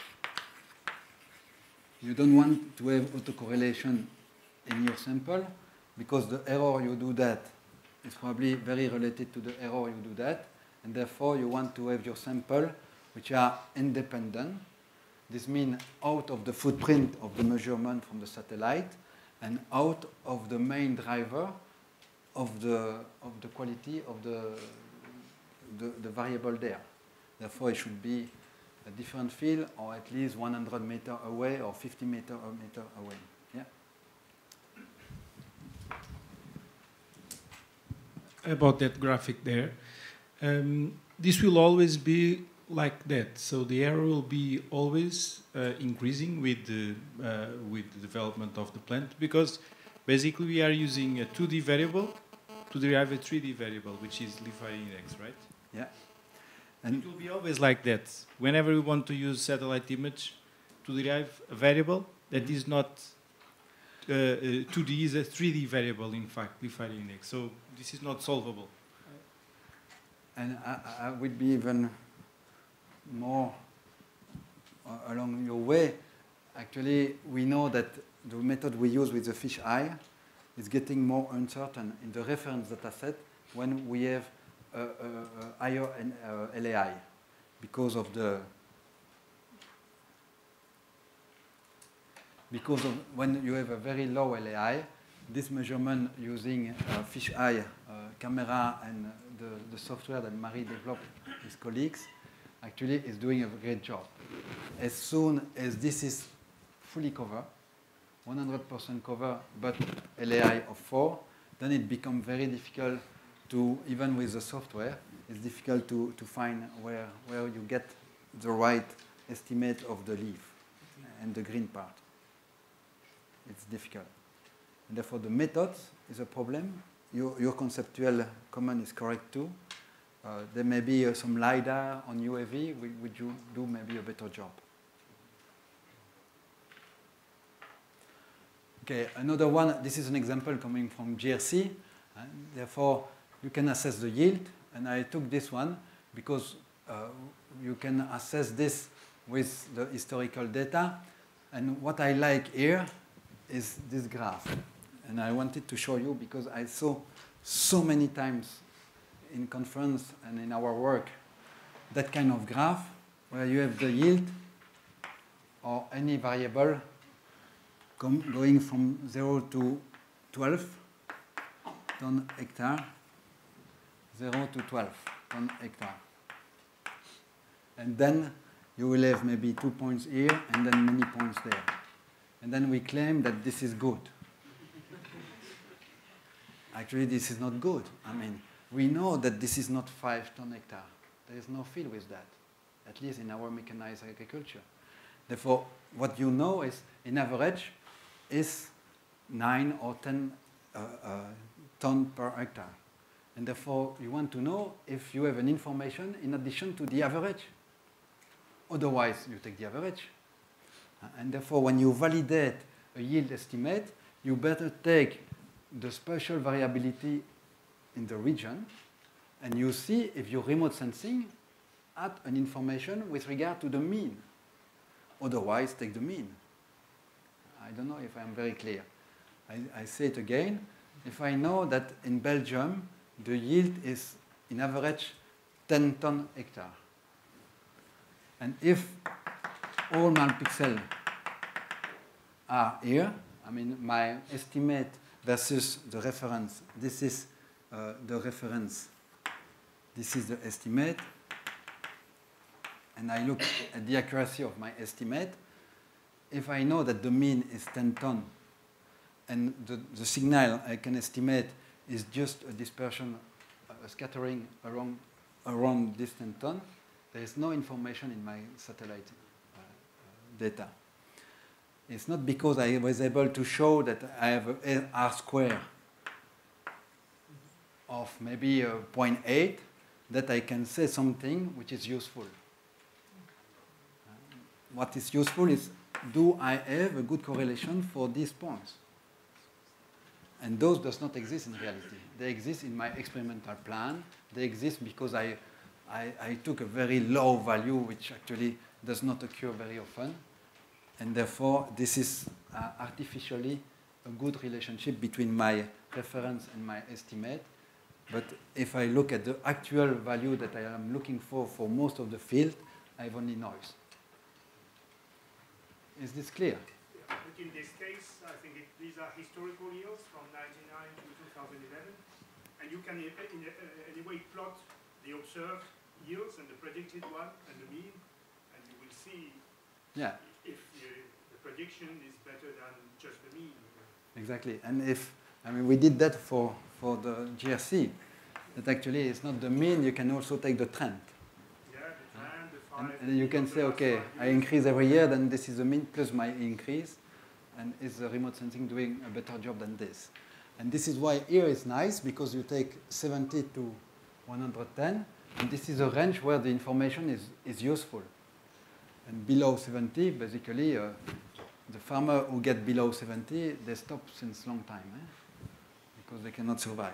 You don't want to have autocorrelation in your sample, because the error you do that is probably very related to the error you do that, and therefore you want to have your sample which are independent. This means out of the footprint of the measurement from the satellite and out of the main driver of the quality of the variable there. Therefore, it should be a different field, or at least 100 meters away or 50 meters away. Yeah. About that graphic there, this will always be like that. So the error will be always increasing with the development of the plant, because basically we are using a 2D variable to derive a 3D variable, which is leaf area index, right? Yeah. And it will be always like that. Whenever we want to use satellite image to derive a variable that is not 2D, is a 3D variable, in fact, leaf area index. So this is not solvable. And I would be even more along your way. Actually, we know that the method we use with the fish eye is getting more uncertain in the reference data set when we have a higher LAI, because of when you have a very low LAI, this measurement using fish eye camera and the software that Marie developed with colleagues actually is doing a great job. As soon as this is fully covered, 100% cover, but LAI of 4, then it becomes very difficult to, even with the software, it's difficult to find where you get the right estimate of the leaf and the green part. It's difficult. And therefore, the methods is a problem. Your conceptual comment is correct too. There may be some LiDAR on UAV, would you do maybe a better job? Okay, another one, this is an example coming from GRC. Therefore, you can assess the yield, and I took this one because you can assess this with the historical data. And what I like here is this graph. And I wanted to show you because I saw so many times in conference and in our work that kind of graph where you have the yield or any variable going from 0 to 12 ton hectare, 0 to 12 ton hectare. And then you will have maybe 2 points here and then many points there. And then we claim that this is good. Actually, this is not good. I mean, we know that this is not 5 ton hectare. There is no field with that, at least in our mechanized agriculture. Therefore, what you know is, in average, is 9 or 10 ton per hectare. And therefore, you want to know if you have an information in addition to the average. Otherwise, you take the average. And therefore, when you validate a yield estimate, you better take the spatial variability in the region, and you see if your remote sensing at an information with regard to the mean. Otherwise, take the mean. I don't know if I'm very clear. I say it again. If I know that in Belgium, the yield is, in average, 10 ton hectare, and if all my pixels are here, I mean, my estimate versus the reference, this is the reference, this is the estimate, and I look at the accuracy of my estimate. If I know that the mean is 10 ton, and the signal I can estimate is just a dispersion, a scattering around this 10 ton, there is no information in my satellite data. It's not because I was able to show that I have a R square of maybe 0.8 that I can say something which is useful. What is useful is, do I have a good correlation for these points? And those does not exist in reality. They exist in my experimental plan. They exist because I took a very low value, which actually does not occur very often. And therefore, this is artificially a good relationship between my reference and my estimate. But if I look at the actual value that I am looking for most of the field, I have only noise. Is this clear? Yeah, but in this case, I think these are historical yields from 1999 to 2011. And you can, in any way, plot the observed yields and the predicted one and the mean, and you will see if the prediction is better than just the mean. Exactly. And if, I mean, we did that for the GRC, that actually it's not the mean, you can also take the trend. Yeah, the trend, the 5. And you can say, okay, I increase every year, then this is the mean plus my increase, and is the remote sensing doing a better job than this? And this is why here is nice, because you take 70 to 110, and this is a range where the information is useful. And below 70, basically, the farmer who get below 70, they stop since long time, because they cannot survive.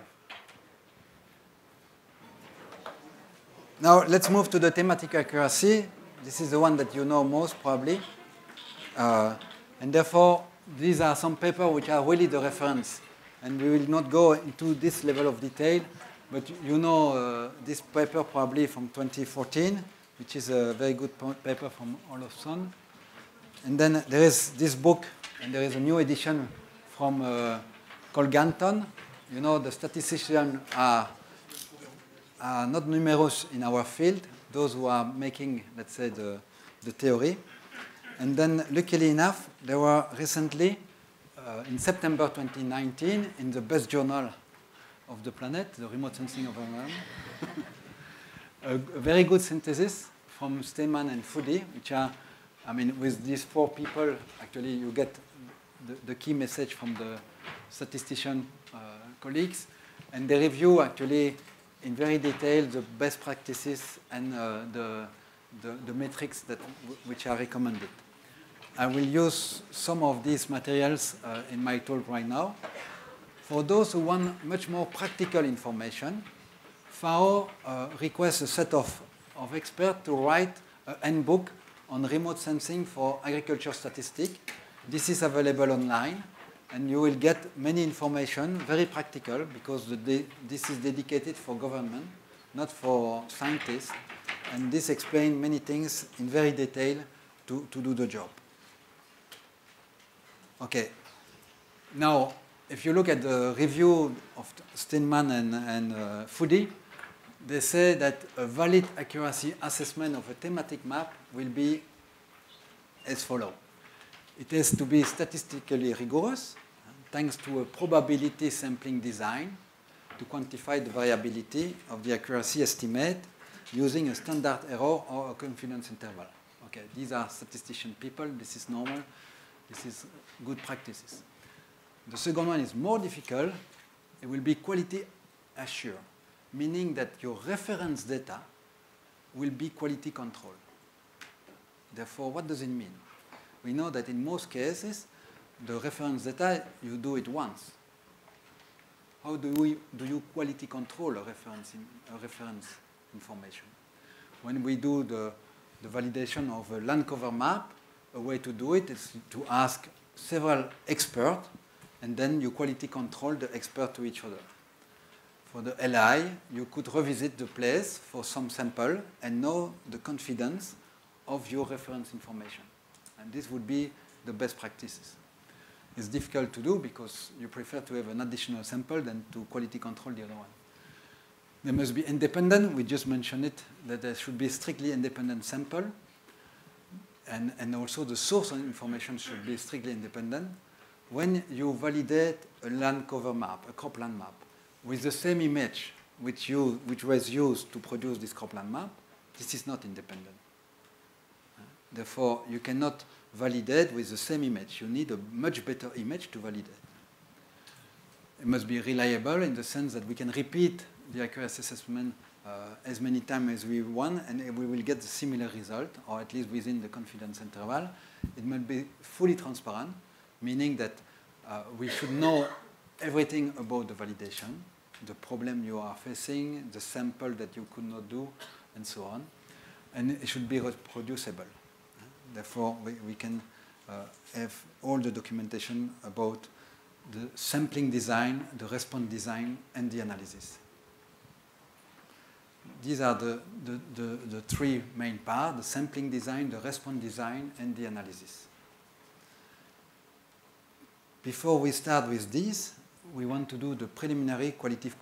Now, let's move to the thematic accuracy. This is the one that you know most, probably. And therefore, these are some papers which are really the reference. And we will not go into this level of detail, but you know this paper probably from 2014, which is a very good paper from Olofsson. And then there is this book, and there is a new edition from Colganton. You know, the statisticians are not numerous in our field, those who are making, let's say, the theory. And then, luckily enough, there were recently, in September 2019, in the best journal of the planet, the Remote Sensing of Environment, a very good synthesis from Steinman and Fudi, which are, I mean, with these 4 people, actually, you get the key message from the statistician colleagues, and they review, actually, in very detail, the best practices and the metrics which are recommended. I will use some of these materials in my talk right now. For those who want much more practical information, FAO requests a set of experts to write a handbook on remote sensing for agriculture statistics. This is available online, and you will get many information, very practical, because this is dedicated for government, not for scientists. And this explains many things in very detail to do the job. Okay. Now, if you look at the review of Steinman and Fudi, they say that a valid accuracy assessment of a thematic map will be as follows. It has to be statistically rigorous, thanks to a probability sampling design to quantify the variability of the accuracy estimate using a standard error or a confidence interval. Okay, these are statistician people. This is normal. This is good practices. The second one is more difficult. It will be quality assured, meaning that your reference data will be quality controlled. Therefore, what does it mean? We know that in most cases, the reference data, you do it once. How do you quality control a reference information? when we do the validation of a land cover map, a way to do it is to ask several experts, and then you quality control the experts to each other. For the LI, you could revisit the place for some sample and know the confidence of your reference information. And this would be the best practices. It's difficult to do because you prefer to have an additional sample than to quality control the other one. They must be independent. We just mentioned it, that there should be strictly independent sample. And also the source of information should be strictly independent. When you validate a land cover map, a cropland map, with the same image which was used to produce this cropland map, this is not independent. Therefore, you cannot validate with the same image. You need a much better image to validate. It must be reliable in the sense that we can repeat the accuracy assessment as many times as we want, and we will get the similar result, or at least within the confidence interval. It must be fully transparent, meaning that we should know everything about the validation, the problem you are facing, the sample that you could not do, and so on. And it should be reproducible. Therefore, we can have all the documentation about the sampling design, the response design, and the analysis. These are the three main parts: the sampling design, the response design, and the analysis. Before we start with this, we want to do the preliminary qualitative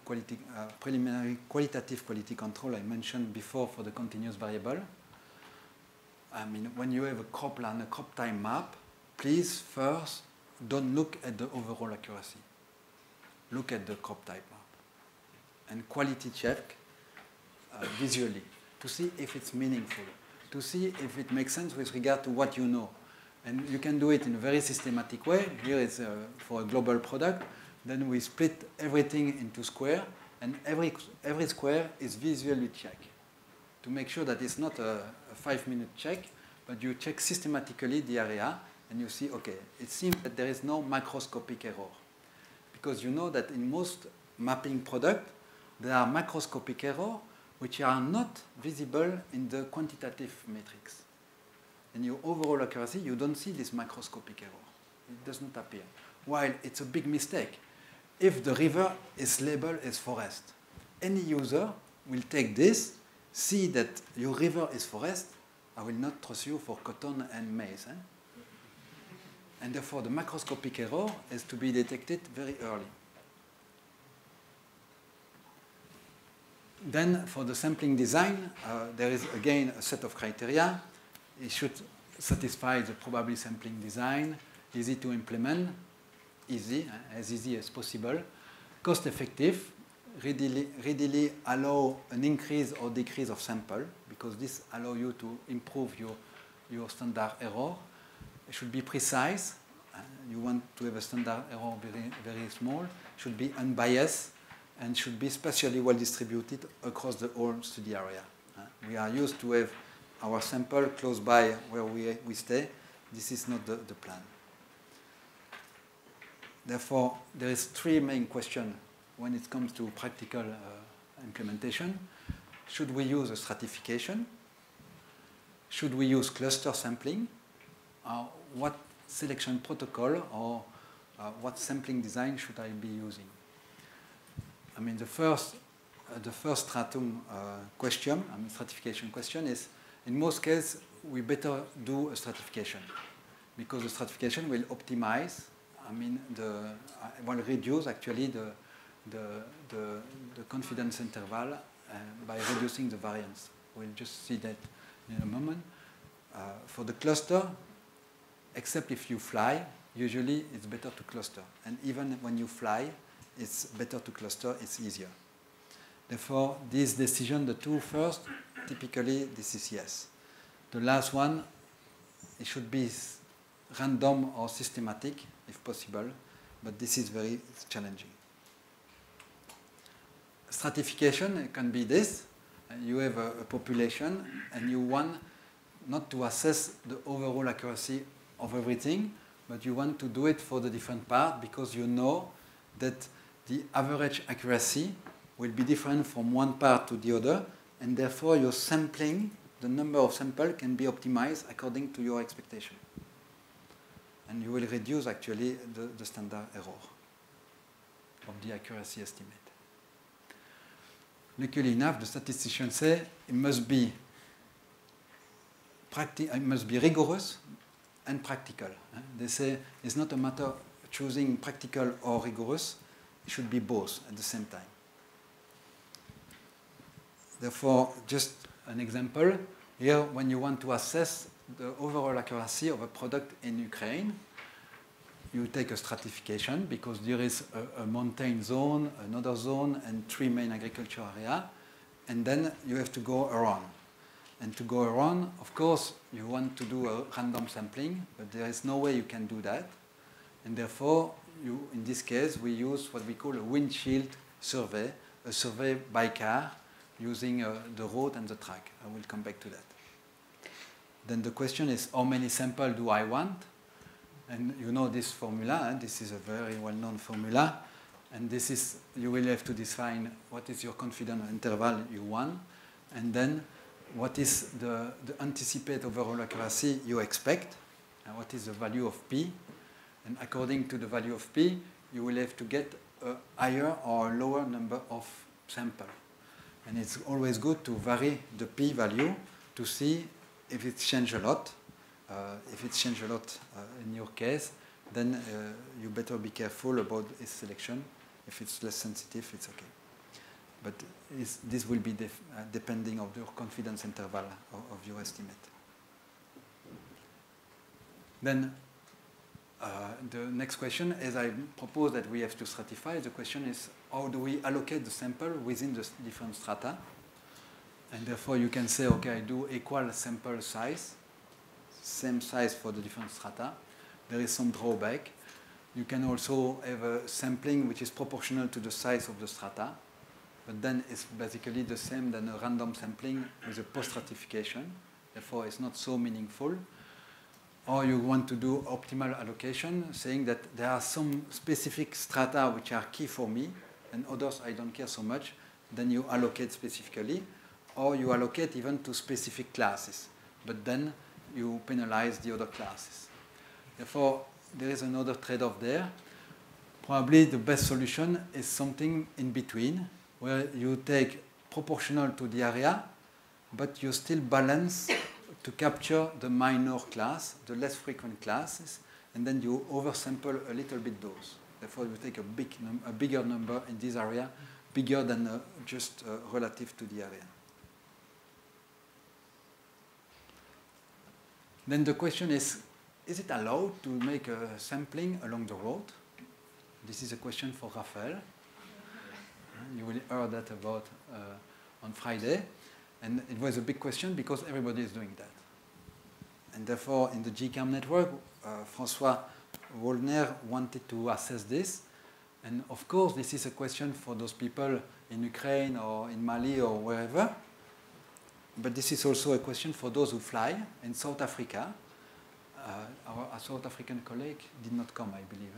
quality control I mentioned before for the continuous variable. I mean, when you have a cropland, a crop time map, please first don't look at the overall accuracy. Look at the crop type map and quality check visually to see if it's meaningful, to see if it makes sense with regard to what you know. And you can do it in a very systematic way. Here it's for a global product. Then we split everything into square, and every square is visually checked to make sure that it's not a 5-minute check, but you check systematically the area, and you see, okay, it seems that there is no macroscopic error. Because you know that in most mapping products, there are macroscopic errors which are not visible in the quantitative matrix. In your overall accuracy, you don't see this macroscopic error. It does not appear. While it's a big mistake. If the river is labeled as forest, any user will take this, see that your river is forest, I will not trust you for cotton and maize. And therefore, the macroscopic error is to be detected very early. Then, for the sampling design, there is again a set of criteria. It should satisfy the probability sampling design, easy to implement, as easy as possible, cost effective, readily allow an increase or decrease of sample, because this allows you to improve your standard error. It should be precise. You want to have a standard error very, very small. Should be unbiased and should be spatially well distributed across the whole study area. We are used to have our sample close by where we stay. This is not the plan. Therefore, there is three main questions when it comes to practical implementation. Should we use a stratification? Should we use cluster sampling? What selection protocol or what sampling design should I be using? I mean, the first stratum question, stratification question is, in most cases, we better do a stratification because the stratification will optimize. I mean, will reduce actually the confidence interval by reducing the variance. We'll just see that in a moment. For the cluster, except if you fly, usually it's better to cluster. And even when you fly, it's better to cluster, it's easier. Therefore, this decision, the two first, typically this is yes. The last one, it should be random or systematic, if possible, but this is very challenging. Stratification can be this. You have a population, and you want not to assess the overall accuracy of everything, but you want to do it for the different parts because you know that the average accuracy will be different from one part to the other, and therefore your sampling, the number of samples can be optimized according to your expectation. And you will reduce actually the standard error of the accuracy estimate. Luckily enough, the statisticians say it must be rigorous and practical. They say it's not a matter of choosing practical or rigorous, it should be both at the same time. Therefore, just an example, here when you want to assess the overall accuracy of a product in Ukraine, you take a stratification because there is a mountain zone, another zone, and 3 main agriculture areas, and then you have to go around. And to go around, of course, you want to do a random sampling, but there is no way you can do that. And therefore, in this case, we use what we call a windshield survey, a survey by car, using the road and the track. I will come back to that. Then the question is, how many samples do I want? And you know this formula, this is a very well-known formula, and this is, you will have to define what is your confidence interval you want, and then what is the anticipated overall accuracy you expect, and what is the value of P, and according to the value of P, you will have to get a higher or lower number of samples. And it's always good to vary the P value to see if it's changed a lot. If it's changed a lot in your case, then you better be careful about its selection. If it's less sensitive, it's okay. But this will be depending on your confidence interval of your estimate. Then the next question, as I propose that we have to stratify, the question is how do we allocate the sample within the different strata? And therefore you can say, okay, I do equal sample size, same size for the different strata. There is some drawback. You can also have a sampling which is proportional to the size of the strata, but then it's basically the same than a random sampling with a post-stratification. Therefore, it's not so meaningful. Or you want to do optimal allocation, saying that there are some specific strata which are key for me, and others I don't care so much. Then you allocate specifically, or you allocate even to specific classes. But then you penalize the other classes. Therefore, there is another trade-off there. Probably the best solution is something in between, where you take proportional to the area, but you still balance to capture the minor class, the less frequent classes, and then you oversample a little bit those. Therefore, you take a bigger number in this area, bigger than just relative to the area. Then the question is it allowed to make a sampling along the road? This is a question for Raphael. You will hear that about on Friday. And it was a big question because everybody is doing that. And therefore, in the GCAM network, François Wollner wanted to assess this. And of course, this is a question for those people in Ukraine or in Mali or wherever. But this is also a question for those who fly in South Africa. Our South African colleague did not come, I believe.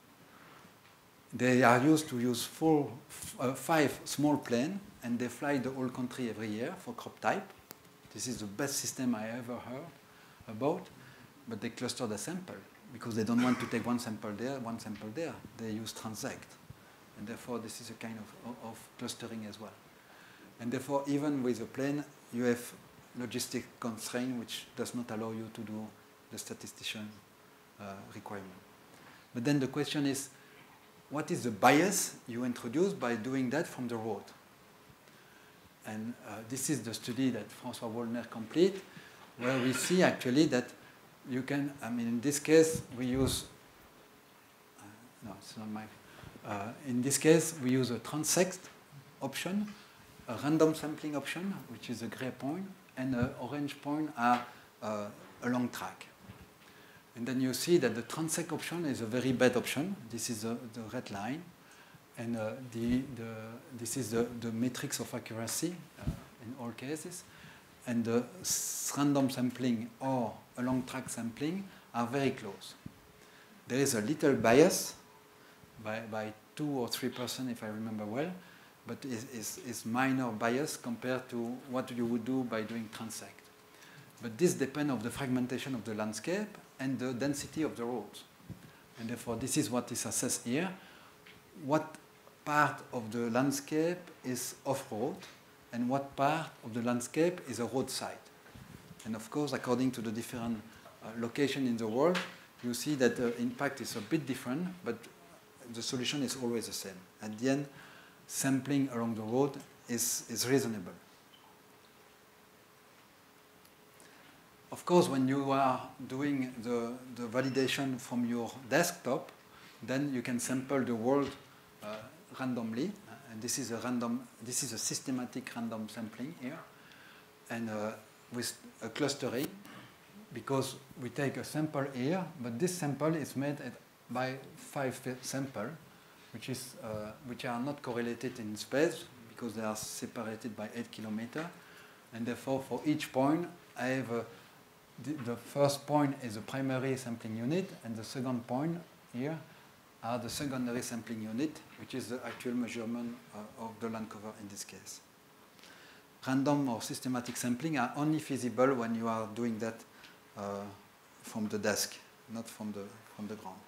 They are used to use 5 small planes, and they fly the whole country every year for crop type. This is the best system I ever heard about. But they cluster the sample because they don't want to take one sample there, one sample there. They use transect. And therefore, this is a kind of clustering as well. And therefore, even with a plane, you have logistic constraint which does not allow you to do the statistician requirement. But then the question is, what is the bias you introduce by doing that from the road? And this is the study that François Wollner completed, where we see actually that you can, in this case, we use, no, it's not my, in this case, we use a transect option, a random sampling option, which is a gray point, and an orange point are a long track. And then you see that the transect option is a very bad option. This is the red line. And this is the matrix of accuracy in all cases. And the random sampling or a long track sampling are very close. There is a little bias by 2 or 3%, if I remember well. but is minor bias compared to what you would do by doing transect. But this depends on the fragmentation of the landscape and the density of the roads. And therefore, this is what is assessed here. What part of the landscape is off-road and what part of the landscape is a roadside. And of course, according to the different locations in the world, you see that the impact is a bit different, but the solution is always the same. At the end, sampling along the road is reasonable. Of course, when you are doing the validation from your desktop, then you can sample the world randomly, and this is a systematic random sampling here, and with a clustering, because we take a sample here, but this sample is made by 5 samples, which are not correlated in space because they are separated by 8 kilometers, and therefore for each point I have the first point is a primary sampling unit, and the second point here are the secondary sampling unit, which is the actual measurement of the land cover in this case. Random or systematic sampling are only feasible when you are doing that from the desk, not from the ground.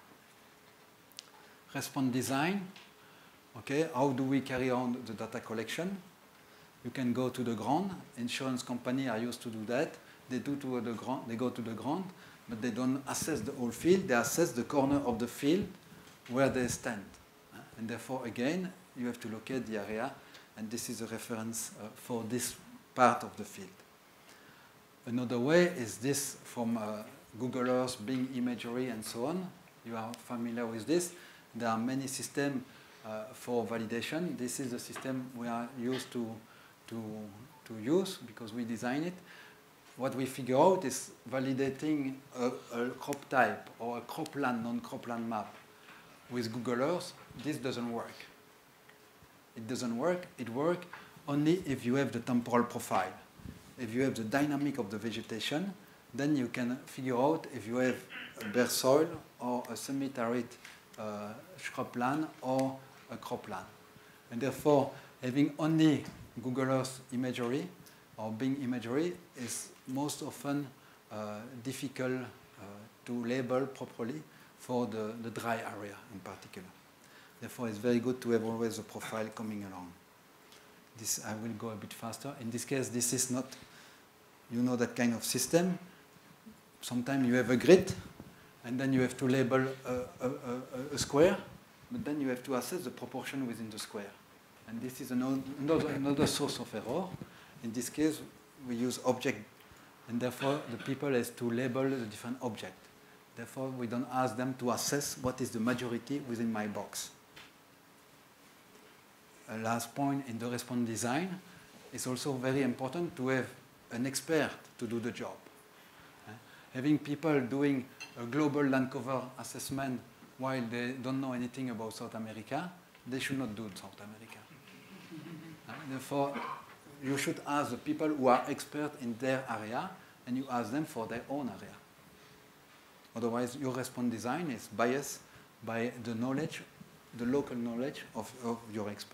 Response design. Okay, how do we carry on the data collection? You can go to the ground. Insurance companies are used to do that. They go to the ground, but they don't assess the whole field. They assess the corner of the field where they stand. And therefore, again, you have to locate the area, and this is a reference for this part of the field. Another way is this from Google Earth, Bing imagery, and so on. You are familiar with this. There are many systems for validation. This is the system we are used to use because we design it. What we figure out is validating a crop type or a cropland, non-cropland map with Google Earth. This doesn't work. It doesn't work. It works only if you have the temporal profile. If you have the dynamic of the vegetation, then you can figure out if you have a bare soil or a semi-arid shrubland or a cropland. And therefore, having only Google Earth imagery or Bing imagery is most often difficult to label properly for the dry area in particular. Therefore, it's very good to have always a profile coming along. This I will go a bit faster. In this case, this is not, you know, that kind of system. Sometimes you have a grid, and then you have to label a square, but then you have to assess the proportion within the square. And this is another source of error. In this case, we use object, and therefore the people has to label the different objects. Therefore, we don't ask them to assess what is the majority within my box. A last point in the response design, it's also very important to have an expert to do the job. Having people doing a global land cover assessment while they don't know anything about South America, they should not do South America. Therefore, you should ask the people who are experts in their area, and you ask them for their own area. Otherwise, your response design is biased by the knowledge, the local knowledge of your expert.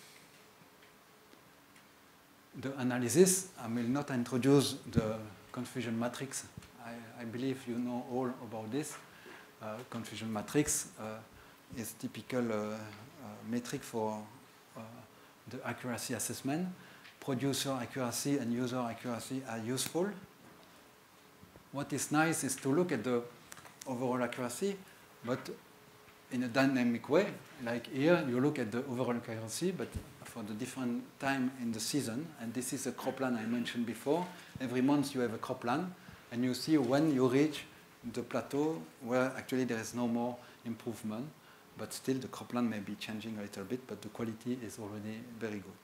The analysis, I will not introduce the confusion matrix. I believe you know all about this. Confusion matrix is typical metric for the accuracy assessment. Producer accuracy and user accuracy are useful. What is nice is to look at the overall accuracy, but in a dynamic way. Like here, you look at the overall accuracy, but for the different time in the season. And this is a cropland I mentioned before. Every month you have a cropland, and you see when you reach the plateau where actually there is no more improvement, but still the cropland may be changing a little bit, but the quality is already very good.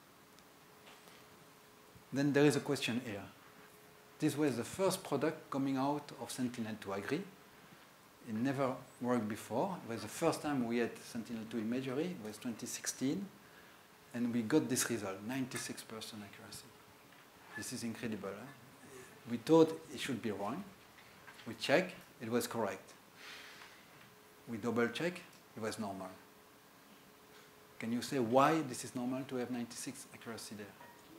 Then there is a question here. This was the first product coming out of Sentinel-2 Agri. It never worked before. It was the first time we had Sentinel-2 imagery. It was 2016. And we got this result, 96% accuracy. This is incredible. Eh? We thought it should be wrong. We checked, it was correct. We double checked, it was normal. Can you say why this is normal to have 96 accuracy there?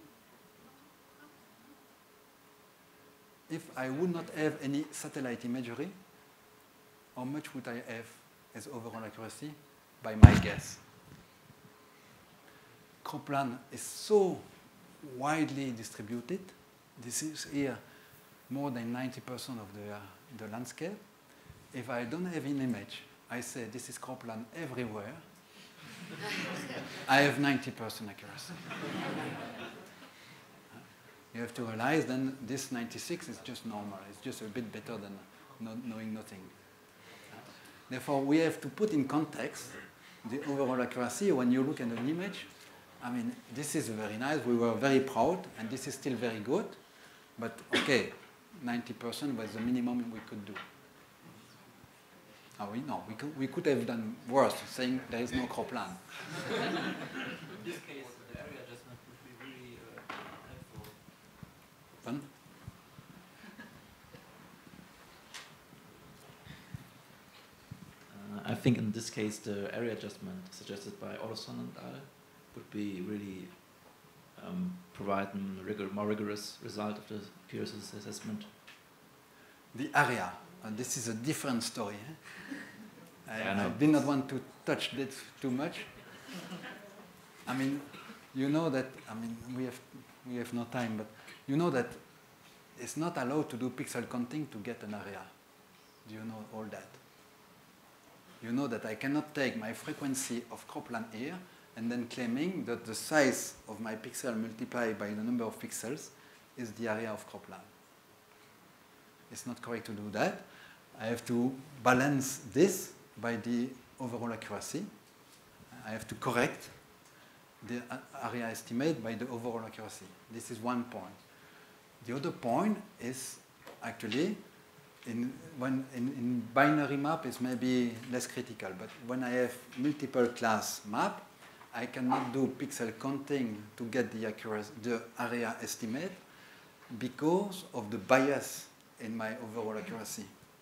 If I would not have any satellite imagery, how much would I have as overall accuracy? By my guess. Croplan is so widely distributed. This is here more than 90% of the landscape. If I don't have an image, I say this is croplan everywhere. I have 90% accuracy. You have to realize then this 96 is just normal. It's just a bit better than not knowing nothing. Therefore, we have to put in context the overall accuracy. When you look at an image, I mean, this is very nice. We were very proud, and this is still very good. But okay, 90% was the minimum we could do. No, we could have done worse, saying there is no croplan. In this case, the area adjustment would be really helpful. Fun? I think in this case the area adjustment suggested by Olofsson and al. would be really provide a more rigorous result of the accuracy assessment. The area, and this is a different story. I did not want to touch that too much. I mean, you know that, I mean, we have no time, but you know that it's not allowed to do pixel counting to get an area. Do you know all that? You know that I cannot take my frequency of croplan here and then claiming that the size of my pixel multiplied by the number of pixels is the area of croplan. It's not correct to do that. I have to balance this by the overall accuracy. I have to correct the area estimate by the overall accuracy. This is one point. The other point is actually in binary map is maybe less critical, but when I have multiple class map, I cannot do pixel counting to get the accuracy, the area estimate, because of the bias in my overall accuracy.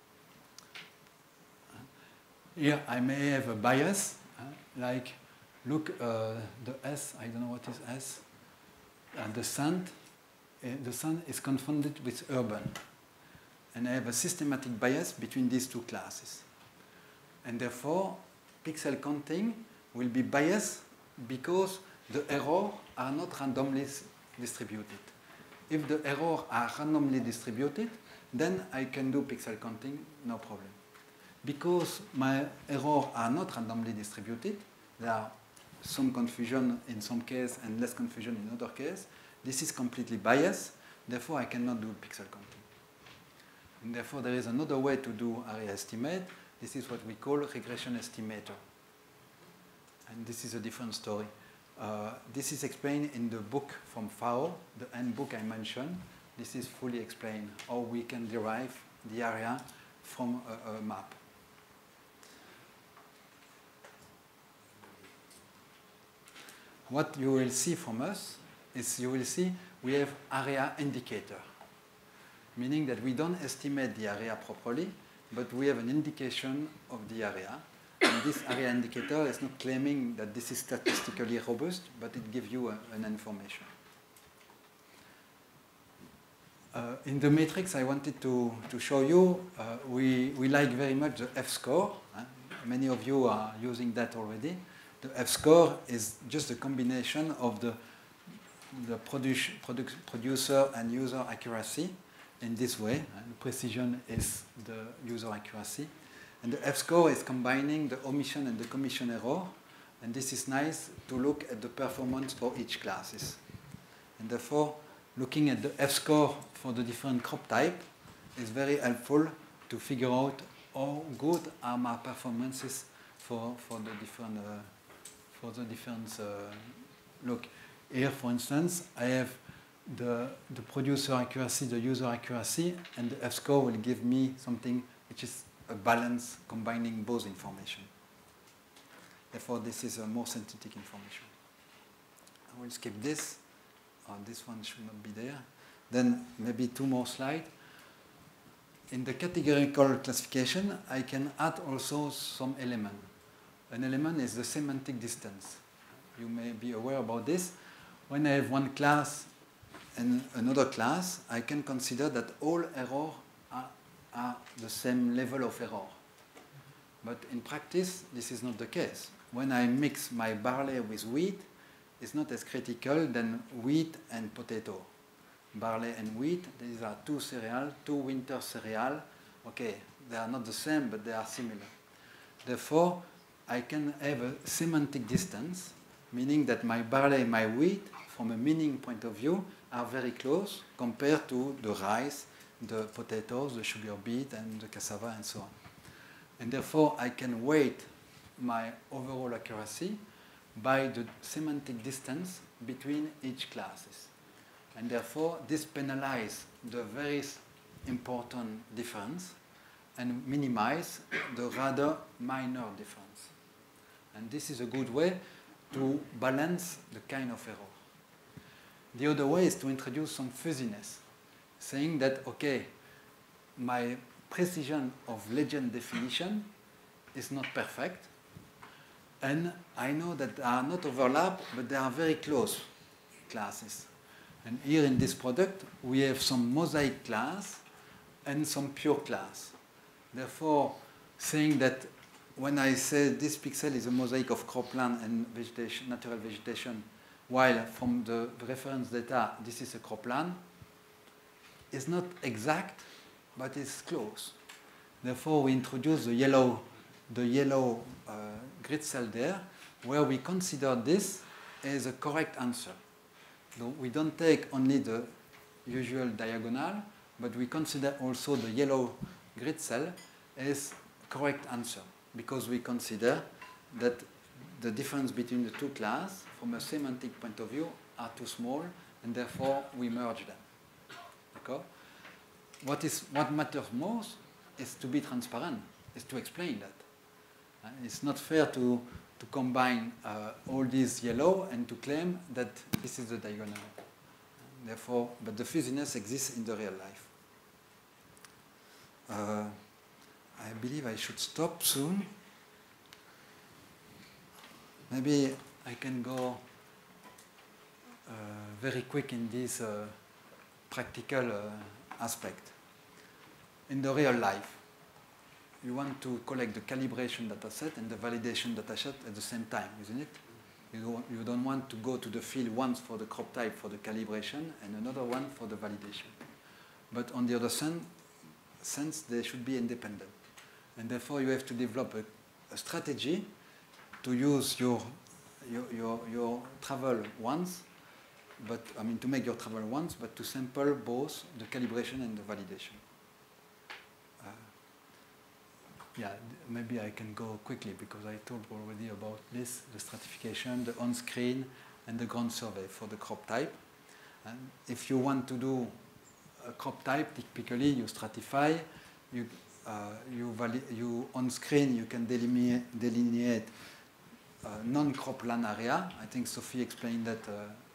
Here I may have a bias, like look the S, I don't know what is S, the sun is confounded with urban. And I have a systematic bias between these two classes. And therefore, pixel counting will be biased because the errors are not randomly distributed. If the errors are randomly distributed, then I can do pixel counting, no problem. Because my errors are not randomly distributed, there are some confusion in some cases and less confusion in other cases. This is completely biased, therefore I cannot do pixel counting. And therefore, there is another way to do area estimate. This is what we call regression estimator. And this is a different story. This is explained in the book from FAO, the end book I mentioned. This is fully explained how we can derive the area from a map. What you will see from us is you will see we have area indicator. Meaning that we don't estimate the area properly, but we have an indication of the area. And this area indicator is not claiming that this is statistically robust, but it gives you an information. In the matrix I wanted to show you, we like very much the F-score. Many of you are using that already. The F-score is just a combination of the producer and user accuracy. In this way, the precision is the user accuracy. And the F-score is combining the omission and the commission error. And this is nice to look at the performance for each classes. And therefore, looking at the F-score for the different crop type is very helpful to figure out how good are my performances for the different look. Here, for instance, I have the producer accuracy, the user accuracy, and the F-score will give me something which is a balance combining both information. Therefore, this is a more synthetic information. I will skip this. This one should not be there. Then maybe two more slides. In the categorical classification, I can add also some element. An element is the semantic distance. you may be aware about this. When I have one class and another class, I can consider that all errors are the same level of error. But in practice, this is not the case. When I mix my barley with wheat, it's not as critical than wheat and potato. Barley and wheat, these are two cereals, two winter cereals. Okay, they are not the same, but they are similar. Therefore, I can have a semantic distance, meaning that my barley and my wheat, from a meaning point of view, are very close compared to the rice, the potatoes, the sugar beet, and the cassava, and so on. And therefore, I can weight my overall accuracy by the semantic distance between each classes. And therefore, this penalizes the very important difference and minimize the rather minor difference. And this is a good way to balance the kind of error. The other way is to introduce some fuzziness, saying that, okay, my precision of legend definition is not perfect, and I know that they are not overlap, but they are very close classes. And here in this product, we have some mosaic class and some pure class. Therefore, saying that when I say this pixel is a mosaic of cropland and vegetation, natural vegetation, while from the reference data, this is a cropland, is not exact, but it's close. Therefore, we introduce the yellow grid cell there, where we consider this as a correct answer. So we don't take only the usual diagonal, but we consider also the yellow grid cell as correct answer, because we consider that the difference between the two classes, from a semantic point of view, are too small, and therefore we merge them. Okay? What matters most is to be transparent, is to explain that. It's not fair to combine all these yellow and to claim that this is the diagonal. Therefore, but the fuzziness exists in the real life. I believe I should stop soon. Maybe I can go very quick in this practical aspect. In the real life, you want to collect the calibration dataset and the validation dataset at the same time, isn't it? You don't want to go to the field once for the crop type for the calibration and another one for the validation. But on the other sense, they should be independent. And therefore, you have to develop a strategy to use your travel once, but I mean to make your travel once, but to sample both the calibration and the validation. Yeah, maybe I can go quickly because I talked already about this, the stratification, the on-screen, and the ground survey for the crop type. And if you want to do a crop type, typically you stratify, you on screen you can delineate non-cropland area. I think Sophie explained that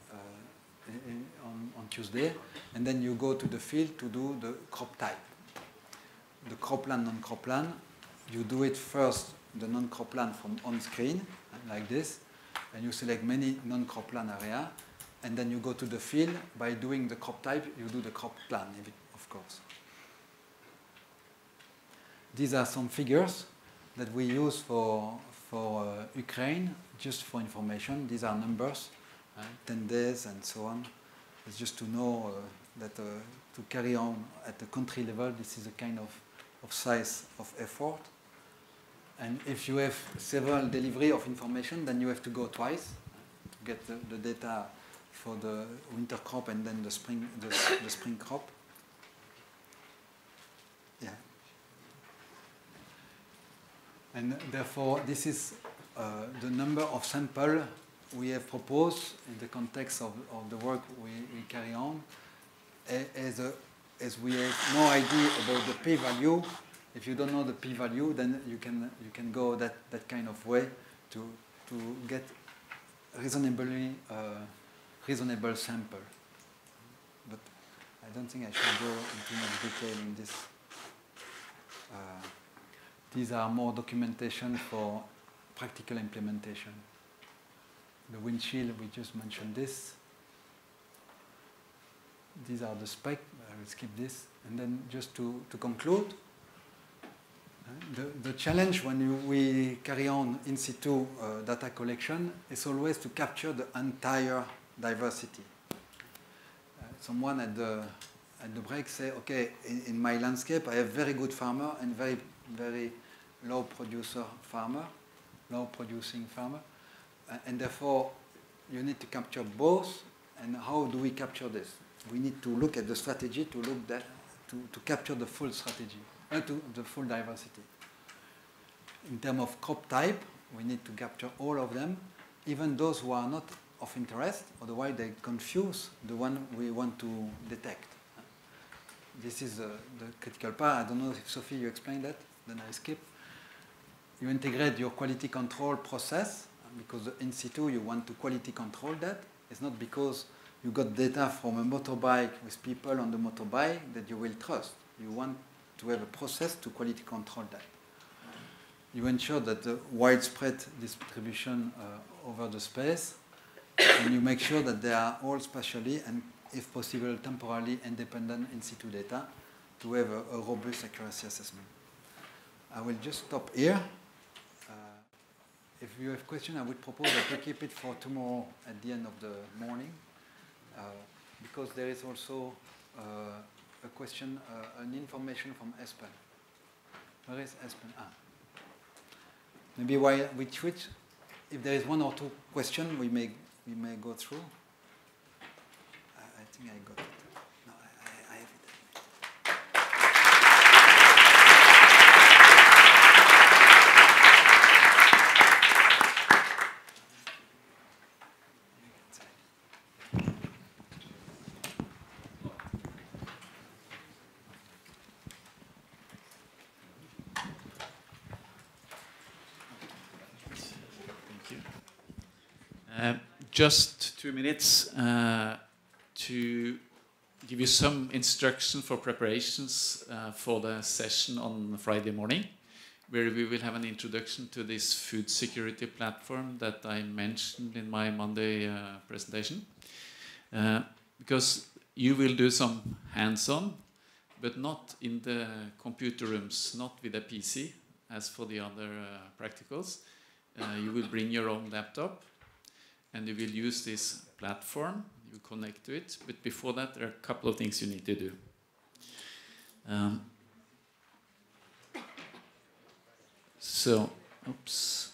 on Tuesday. And then you go to the field to do the crop type. The cropland, non-cropland, you do it first, the non-cropland from on screen, like this, and you select many non-cropland area, and then you go to the field. By doing the crop type, you do the cropland, of course. These are some figures that we use for Ukraine, just for information. These are numbers, 10 days and so on. It's just to know that to carry on at the country level, this is a kind of size of effort. And if you have several delivery of information, then you have to go twice to get the data for the winter crop and then the spring crop. Yeah. And therefore, this is the number of samples we have proposed in the context of the work we carry on. As we have no idea about the p-value, if you don't know the p-value, then you can go that kind of way to get reasonable sample. But I don't think I should go into much detail in this. These are more documentation for practical implementation. The windshield, we just mentioned this. These are the specs. I will skip this. And then just to conclude, the challenge when we carry on in situ data collection is always to capture the entire diversity. Someone at the break say, okay, in my landscape I have very good farmer and very low producing farmer, and therefore you need to capture both. And how do we capture this? We need to look at the strategy to capture the full strategy, the full diversity. In terms of crop type, we need to capture all of them, even those who are not of interest, otherwise they confuse the one we want to detect. This is the critical part. I don't know if Sophie, you explained that, then I skip. You integrate your quality control process, because in situ you want to quality control that. It's not because you got data from a motorbike with people on the motorbike that you will trust. You want to have a process to quality control that. You ensure that the widespread distribution over the space, and you make sure that they are all spatially and, if possible, temporally independent in situ data to have a robust accuracy assessment. I will just stop here. If you have questions, I would propose that we keep it for tomorrow at the end of the morning, because there is also a question, an information from Espen. Where is Espen? Maybe while we switch, if there is one or two questions, we may go through. I think I got it. No, I have it. Just 2 minutes to give you some instruction for preparations for the session on Friday morning, where we will have an introduction to this food security platform that I mentioned in my Monday presentation. Because you will do some hands-on, but not in the computer rooms, not with a PC, as for the other practicals. You will bring your own laptop, and you will use this platform. You connect to it, but before that, there are a couple of things you need to do. Oops.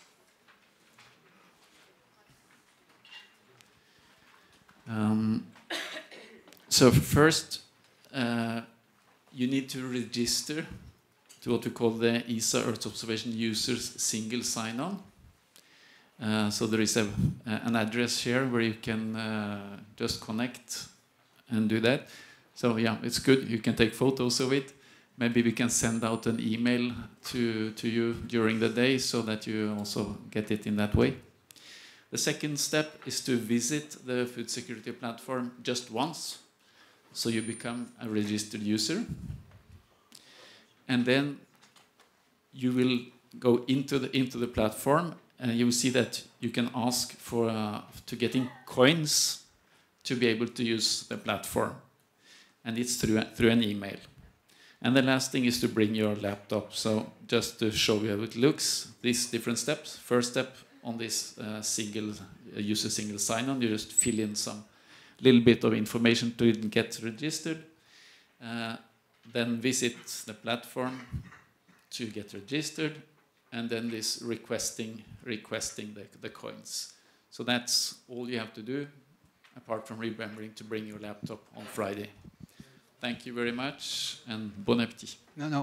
So first, you need to register to what we call the ESA Earth Observation Users Single Sign-On. So there is an address here where you can just connect and do that. So yeah, it's good. You can take photos of it. Maybe we can send out an email to you during the day so that you also get it in that way. The second step is to visit the food security platform just once, so you become a registered user. And then you will go into the platform, and you will see that you can ask for to get in coins to be able to use the platform, and it's through an email. And the last thing is to bring your laptop. So just to show you how it looks, these different steps. First step on this user single sign-on, you just fill in some little bit of information to get registered. Then visit the platform to get registered, and then this requesting the coins. So that's all you have to do, apart from remembering to bring your laptop on Friday. Thank you very much, and bon appétit.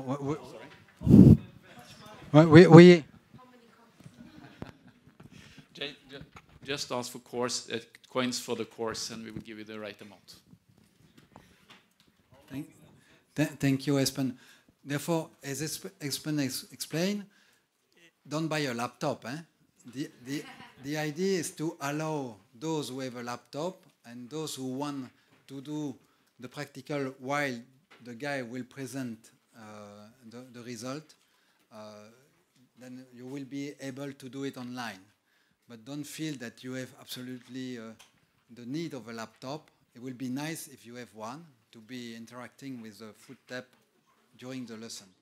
We just ask for coins for the course, and we will give you the right amount. Thank you, Espen. Therefore, as Espen explained, don't buy a laptop. The idea is to allow those who have a laptop and those who want to do the practical while the guy will present the result, then you will be able to do it online. but don't feel that you have absolutely the need of a laptop. It will be nice if you have one to be interacting with the foot tap during the lesson.